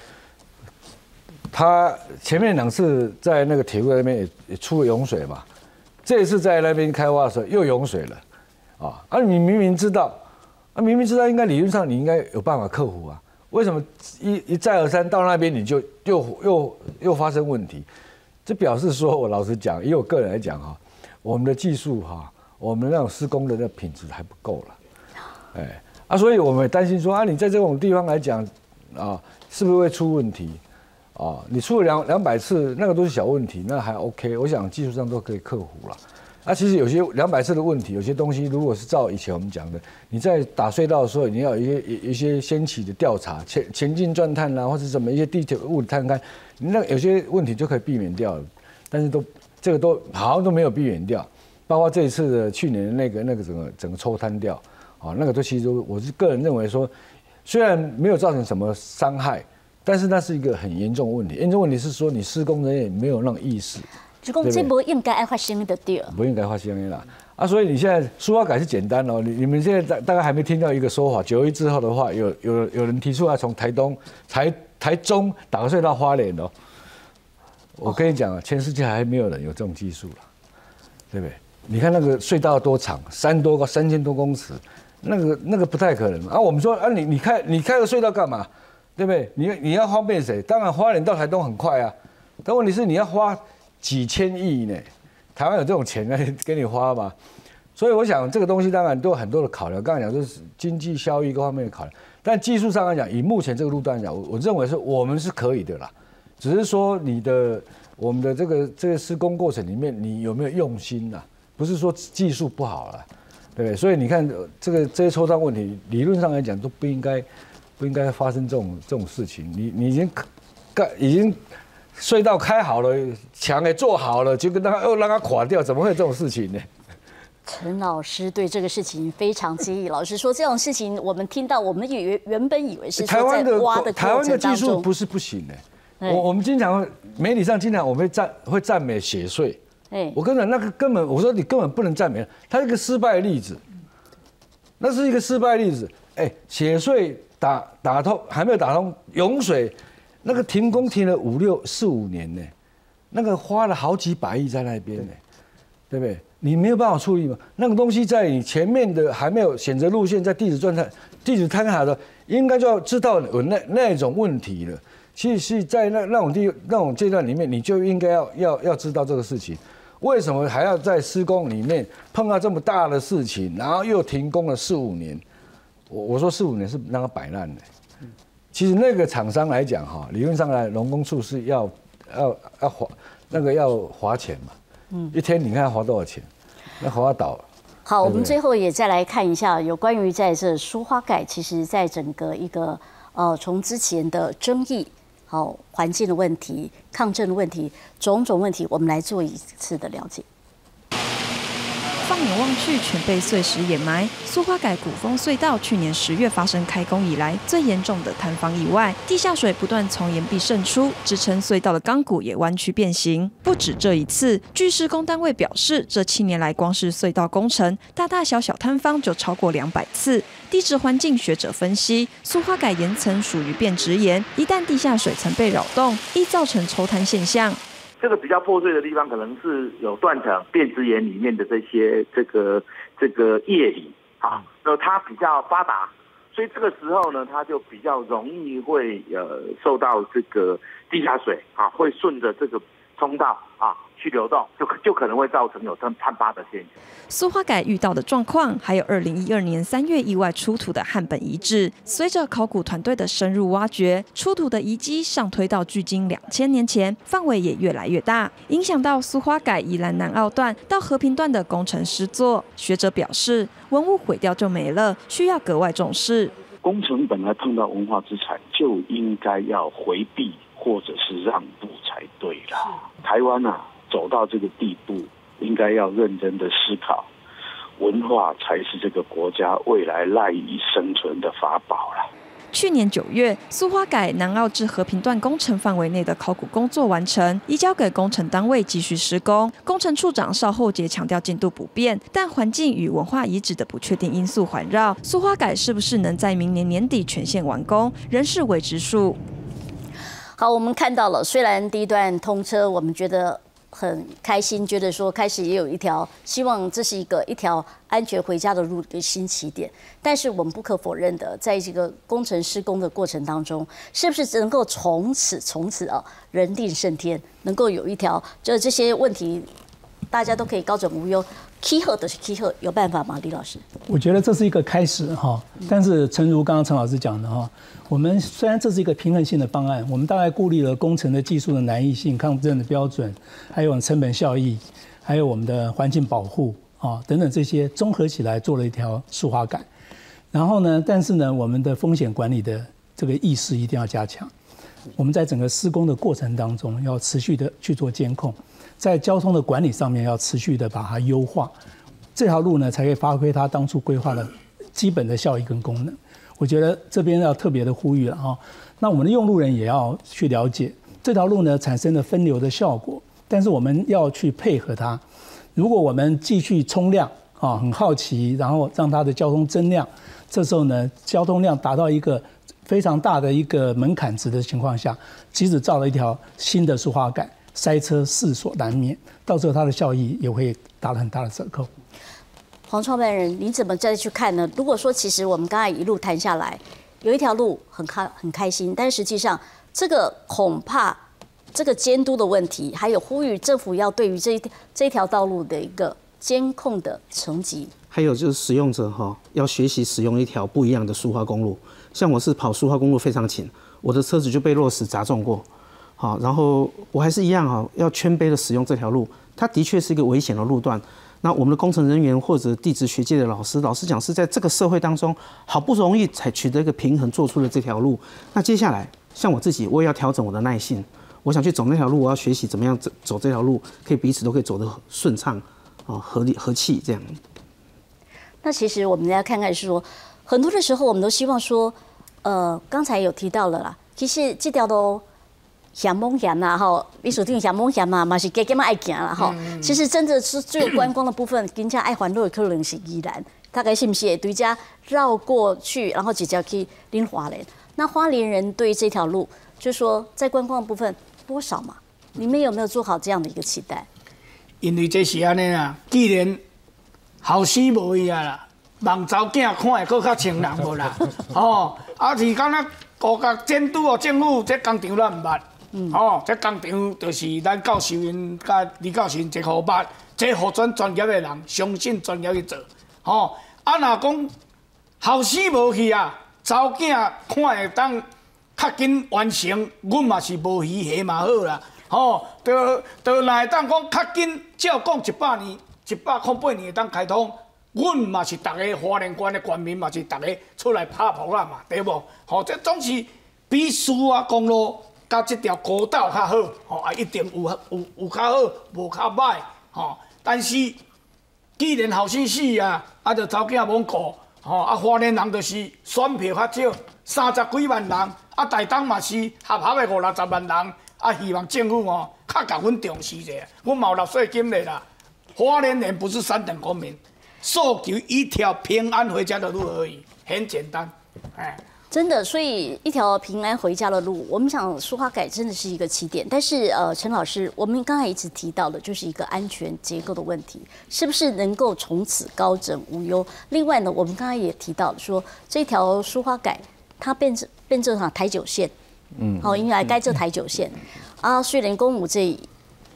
它前面两次在那个铁路那边也也出了涌水嘛，这一次在那边开挖的时候又涌水了，啊，啊你明明知道，啊明明知道应该理论上你应该有办法克服啊，为什么一一再而三到那边你就又又又发生问题？这表示说我老实讲，以我个人来讲哈。我们的技术哈，我们那种施工的那品质还不够了，哎啊，所以我们也担心说啊，你在这种地方来讲啊，是不是会出问题啊？你出了两两百次，那个都是小问题，那还 OK， 我想技术上都可以克服了。啊，其实有些两百次的问题，有些东西如果是照以前我们讲的，你在打隧道的时候，你要有一些一些先期的调查，前前进钻探啦，或者什么一些地铁物理探勘，那有些问题就可以避免掉了，但是都。这个都好像都没有避免掉，包括这一次的去年的那个那个整个整个抽摊掉，啊，那个都其实都我是个人认为说，虽然没有造成什么伤害，但是那是一个很严重的问题。严重问题是说你施工人员没有那种意识， 就讲这不应该发生的对， 不应该发生的啦。啊，所以你现在苏花改是简单哦，你你们现在大大概还没听到一个说法，九一之后的话，有有有人提出来从台东台台中打个隧道花莲哦。我跟你讲啊，全世界还没有人有这种技术了，对不对？你看那个隧道多长，三多个三千多公尺，那个那个不太可能啊。我们说啊，你你开你开个隧道干嘛？对不对？你你要方便谁？当然花莲到台东很快啊，但问题是你要花几千亿呢？台湾有这种钱来给你花吗？所以我想这个东西当然都有很多的考量。刚才讲就是经济效益各方面的考量，但技术上来讲，以目前这个路段来讲，我我认为是我们是可以的啦。只是说你的我们的这个这个施工过程里面，你有没有用心呐、啊？不是说技术不好了，对不对？所以你看这个这些抽障问题，理论上来讲都不应该不应该发生这种这种事情。你你已经盖已经隧道开好了，墙也做好了，结果让它又让它垮掉，怎么会有这种事情呢？ 陈老师对这个事情非常介意。老师说这种事情，我们听到，我们以为原本以为是台湾的挖的台湾的技术不是不行的。我我们经常媒体上经常我们会赞会赞美血隧，哎，我跟你讲那个根本我说你根本不能赞美，它是一个失败的例子，那是一个失败的例子。哎，血隧打打通还没有打通，涌水那个停工停了五六四五年呢，那个花了好几百亿在那边呢，对不对？你没有办法处理嘛？那个东西在你前面的还没有选择路线，在地址钻探地址探好的，应该就要知道有那那种问题了。其实是在那那种地那种阶段里面，你就应该要要要知道这个事情，为什么还要在施工里面碰到这么大的事情，然后又停工了四五年？我我说四五年是让它摆烂的。其实那个厂商来讲哈，理论上来农工处是要要要花那个要花钱嘛，嗯，一天你看要花多少钱？那花倒了。 好，我们最后也再来看一下有关于在这苏花改，其实在整个一个呃从之前的争议。好，环境的问题、抗震的问题、种种问题，我们来做一次的了解。 放眼望去，全被碎石掩埋。苏花改古风隧道去年十月发生开工以来最严重的坍方意外，地下水不断从岩壁渗出，支撑隧道的钢骨也弯曲变形。不止这一次，据施工单位表示，这七年来光是隧道工程，大大小小坍方就超过两百次。地质环境学者分析，苏花改岩层属于变质岩，一旦地下水层被扰动，易造成抽坍现象。 这个比较破碎的地方，可能是有断层、变质岩里面的这些这个这个液体啊，那它比较发达，所以这个时候呢，它就比较容易会呃受到这个地下水啊，会顺着这个通道啊去流动，就就可能会造成有坍塌的现象。 苏花改遇到的状况，还有二零一二年三月意外出土的汉本遗址。随着考古团队的深入挖掘，出土的遗迹上推到距今两千年前，范围也越来越大，影响到苏花改宜兰南澳段到和平段的工程施作。学者表示，文物毁掉就没了，需要格外重视。 工程本来碰到文化资产，就应该要回避或者是让步才对啦。台湾啊，走到这个地步，应该要认真的思考，文化才是这个国家未来赖以生存的法宝啦。 去年九月，苏花改南澳至和平段工程范围内的考古工作完成，移交给工程单位继续施工。工程处长邵厚杰强调进度不变，但环境与文化遗址的不确定因素环绕，苏花改是不是能在明年年底全线完工，仍是未知数。 好，我们看到了，虽然第一段通车，我们觉得很开心，觉得说开始也有一条，希望这是一个一条安全回家的路的新起点。但是我们不可否认的，在这个工程施工的过程当中，是不是能够从此从此啊人定胜天，能够有一条，就这些问题大家都可以高枕无忧。Key 后的是 Key 后，有办法吗？李老师？ 我觉得这是一个开始哈，但是诚如刚刚陈老师讲的哈，我们虽然这是一个平衡性的方案，我们大概顾虑了工程的技术的难易性、抗震的标准，还有成本效益，还有我们的环境保护啊等等这些综合起来做了一条苏花改。然后呢，但是呢，我们的风险管理的这个意识一定要加强。我们在整个施工的过程当中，要持续的去做监控。在交通的管理上面要持续的把它优化，这条路呢才可以发挥它当初规划的基本的效益跟功能。我觉得这边要特别的呼吁了哈。那我们的用路人也要去了解这条路呢产生的分流的效果，但是我们要去配合它。如果我们继续冲量啊，很好奇，然后让它的交通增量，这时候呢交通量达到一个非常大的一个门槛值的情况下，即使造了一条新的苏花改，塞车势所难免，到时候它的效益也会打了很大的折扣。 黄创办人，你怎么再去看呢？如果说其实我们刚才一路谈下来，有一条路很开很开心，但实际上这个恐怕这个监督的问题，还有呼吁政府要对于这一这条道路的一个监控的层级， 还有就是使用者哈要学习使用一条不一样的苏花公路。像我是跑苏花公路非常勤，我的车子就被落石砸中过。好，然后我还是一样哈，要谦卑的使用这条路。它的确是一个危险的路段。那我们的工程人员或者地质学界的老师，老实讲是在这个社会当中，好不容易才取得一个平衡，做出了这条路。那接下来，像我自己，我也要调整我的耐性。我想去走那条路，我要学习怎么样走走这条路，可以彼此都可以走得顺畅，啊，合理和气这样。 那其实我们要看看是说，很多的时候我们都希望说，呃，刚才有提到了啦，其实这条都。险猛险呐，哈，你所定险猛险嘛，嘛是加加嘛爱行啦，哈。其实真的是只有观光的部分，人家爱环路的可能是宜兰，大概是不是对家绕过去，然后直接去拎花莲？那花莲人对这条路，就是说在观光的部分多少嘛？你们有没有做好这样的一个期待？ 因为这是安尼啊，既然后生无伊啊啦，望查囝看会更较清人无啦，哦，啊是敢若国家监督哦，政府这工厂咱毋捌。嗯、哦，这工厂就是咱教授因甲李教授一号捌，这互专专业的人，相信专业去做。哦，啊若讲后生无去啊，查某囝看会当较紧完成，阮嘛是无鱼虾嘛好啦。哦，就就若会当讲较紧，照讲一百年、一百零八年会当开通，阮嘛是逐个花莲县的县民嘛是逐个出来拍扑啦嘛，对无？吼、哦，这总是比苏啊公路。甲这条高道较好，吼啊一定有有有较好，无较歹，吼。但是既然后生死啊，啊着查某囝罔顾，吼啊花莲人就是选票较少，三十几万人，啊台东嘛是合合的五六十万人，啊希望政府哦较甲阮重视者，阮嘛有纳税金的啦。花莲人不是三等公民，诉求一条平安回家的路而已，很简单，哎。 真的，所以一条平安回家的路，我们想苏花改真的是一个起点。但是呃，陈老师，我们刚才一直提到的就是一个安全结构的问题，是不是能够从此高枕无忧？另外呢，我们刚才也提到说，这条苏花改它变成变成台九线，嗯，好，因为来该这台九线啊，虽然公武这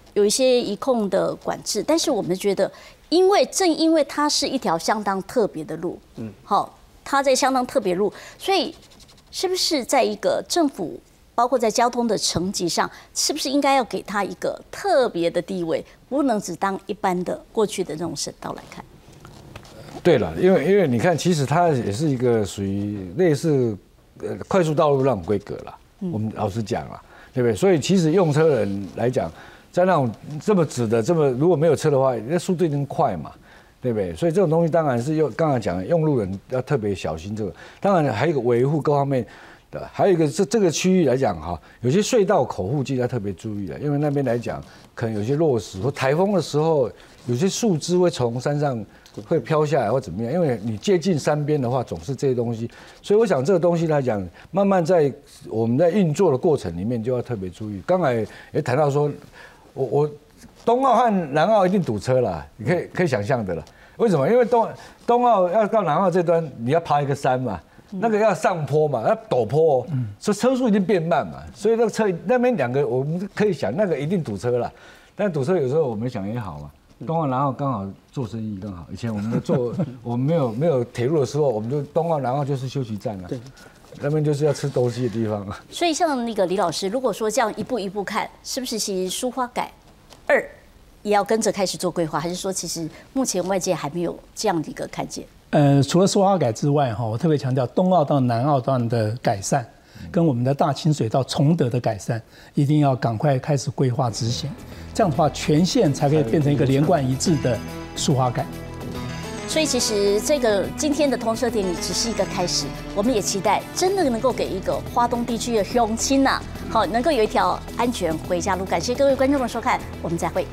有一些一控的管制，但是我们觉得，因为正因为它是一条相当特别的路，嗯，好，它在相当特别路，所以是不是在一个政府，包括在交通的层级上，是不是应该要给它一个特别的地位，不能只当一般的过去的那种省道来看？ 对了，因为因为你看，其实它也是一个属于类似呃快速道路那种规格啦。嗯、我们老实讲啦，对不对？所以其实用车人来讲，在那种这么直的这么如果没有车的话，那速度一定快嘛，对不对？所以这种东西当然是用刚才讲的用路人要特别小心这个。当然还有一个维护各方面的，还有一个这这个区域来讲哈，有些隧道口附近要特别注意的，因为那边来讲可能有些落石或台风的时候，有些树枝会从山上。会飘下来或怎么样？因为你接近山边的话，总是这些东西，所以我想这个东西来讲，慢慢在我们在运作的过程里面就要特别注意。刚才也谈到说，我我东澳和南澳一定堵车啦，你可以可以想象的了。为什么？因为东东澳要到南澳这端，你要爬一个山嘛，那个要上坡嘛，要陡坡、哦，所以车速一定变慢嘛，所以那个车那边两个我们可以想，那个一定堵车了。但堵车有时候我们想也好嘛。东澳、南澳刚好做生意更好。以前我们做我们没有没有铁路的时候，我们就东澳、南澳就是休息站了、啊，对，那边就是要吃东西的地方啊。 所以像那个李老师，如果说这样一步一步看，是不是其实苏花改二也要跟着开始做规划，还是说其实目前外界还没有这样的一个看见？ 呃，除了苏花改之外，哈，我特别强调东澳到南澳段的改善，跟我们的大清水到崇德的改善，一定要赶快开始规划执行。这样的话，全线才可以变成一个连贯一致的苏花改。 所以，其实这个今天的通车典礼只是一个开始，我们也期待真的能够给一个花东地区的乡亲呐，好，能够有一条安全回家路。感谢各位观众的收看，我们再会。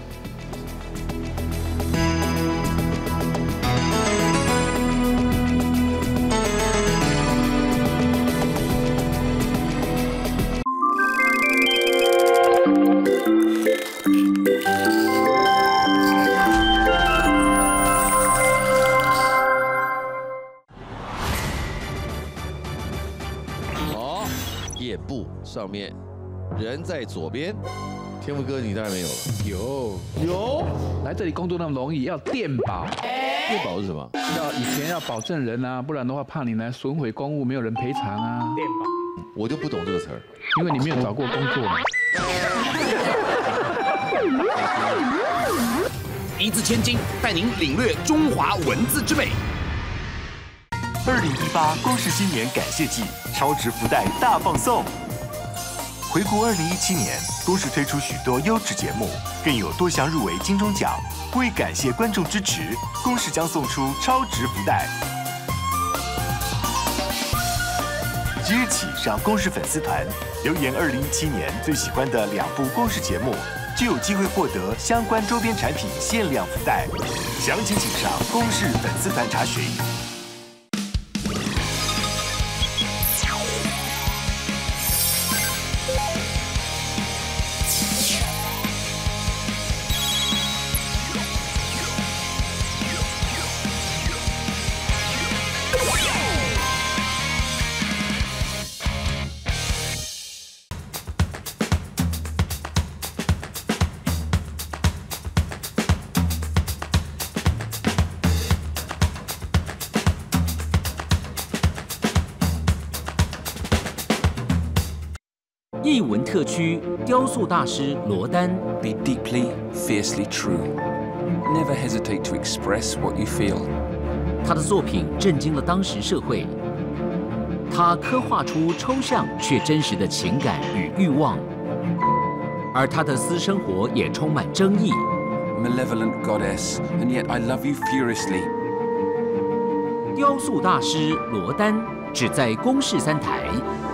上面人在左边，天福哥你当然没有了。 有有， 来这里工作那么容易，要电保。 电保是什么？ 要以前要保证人啊，不然的话怕你来损毁公物，没有人赔偿啊。 电保，我就不懂这个词儿， 因为你没有找过工作嘛。 一字千金，带您领略中华文字之美。 二零一八光是新年感谢季，超值福袋大放送。回顾二零一七年，公视推出许多优质节目，更有多项入围金钟奖。为感谢观众支持，公视将送出超值福袋。即日起上公视粉丝团留言二零一七年最喜欢的两部公视节目，就有机会获得相关周边产品限量福袋。详情请上公视粉丝团查询。 艺文特区雕塑大师罗丹 Be deeply, fiercely true. Never hesitate to express what you feel. 他的作品震惊了当时社会，他刻画出抽象却真实的情感与欲望，而他的私生活也充满争议。 Malevolent goddess, and yet I love you furiously. 雕塑大师罗丹只在公视三台。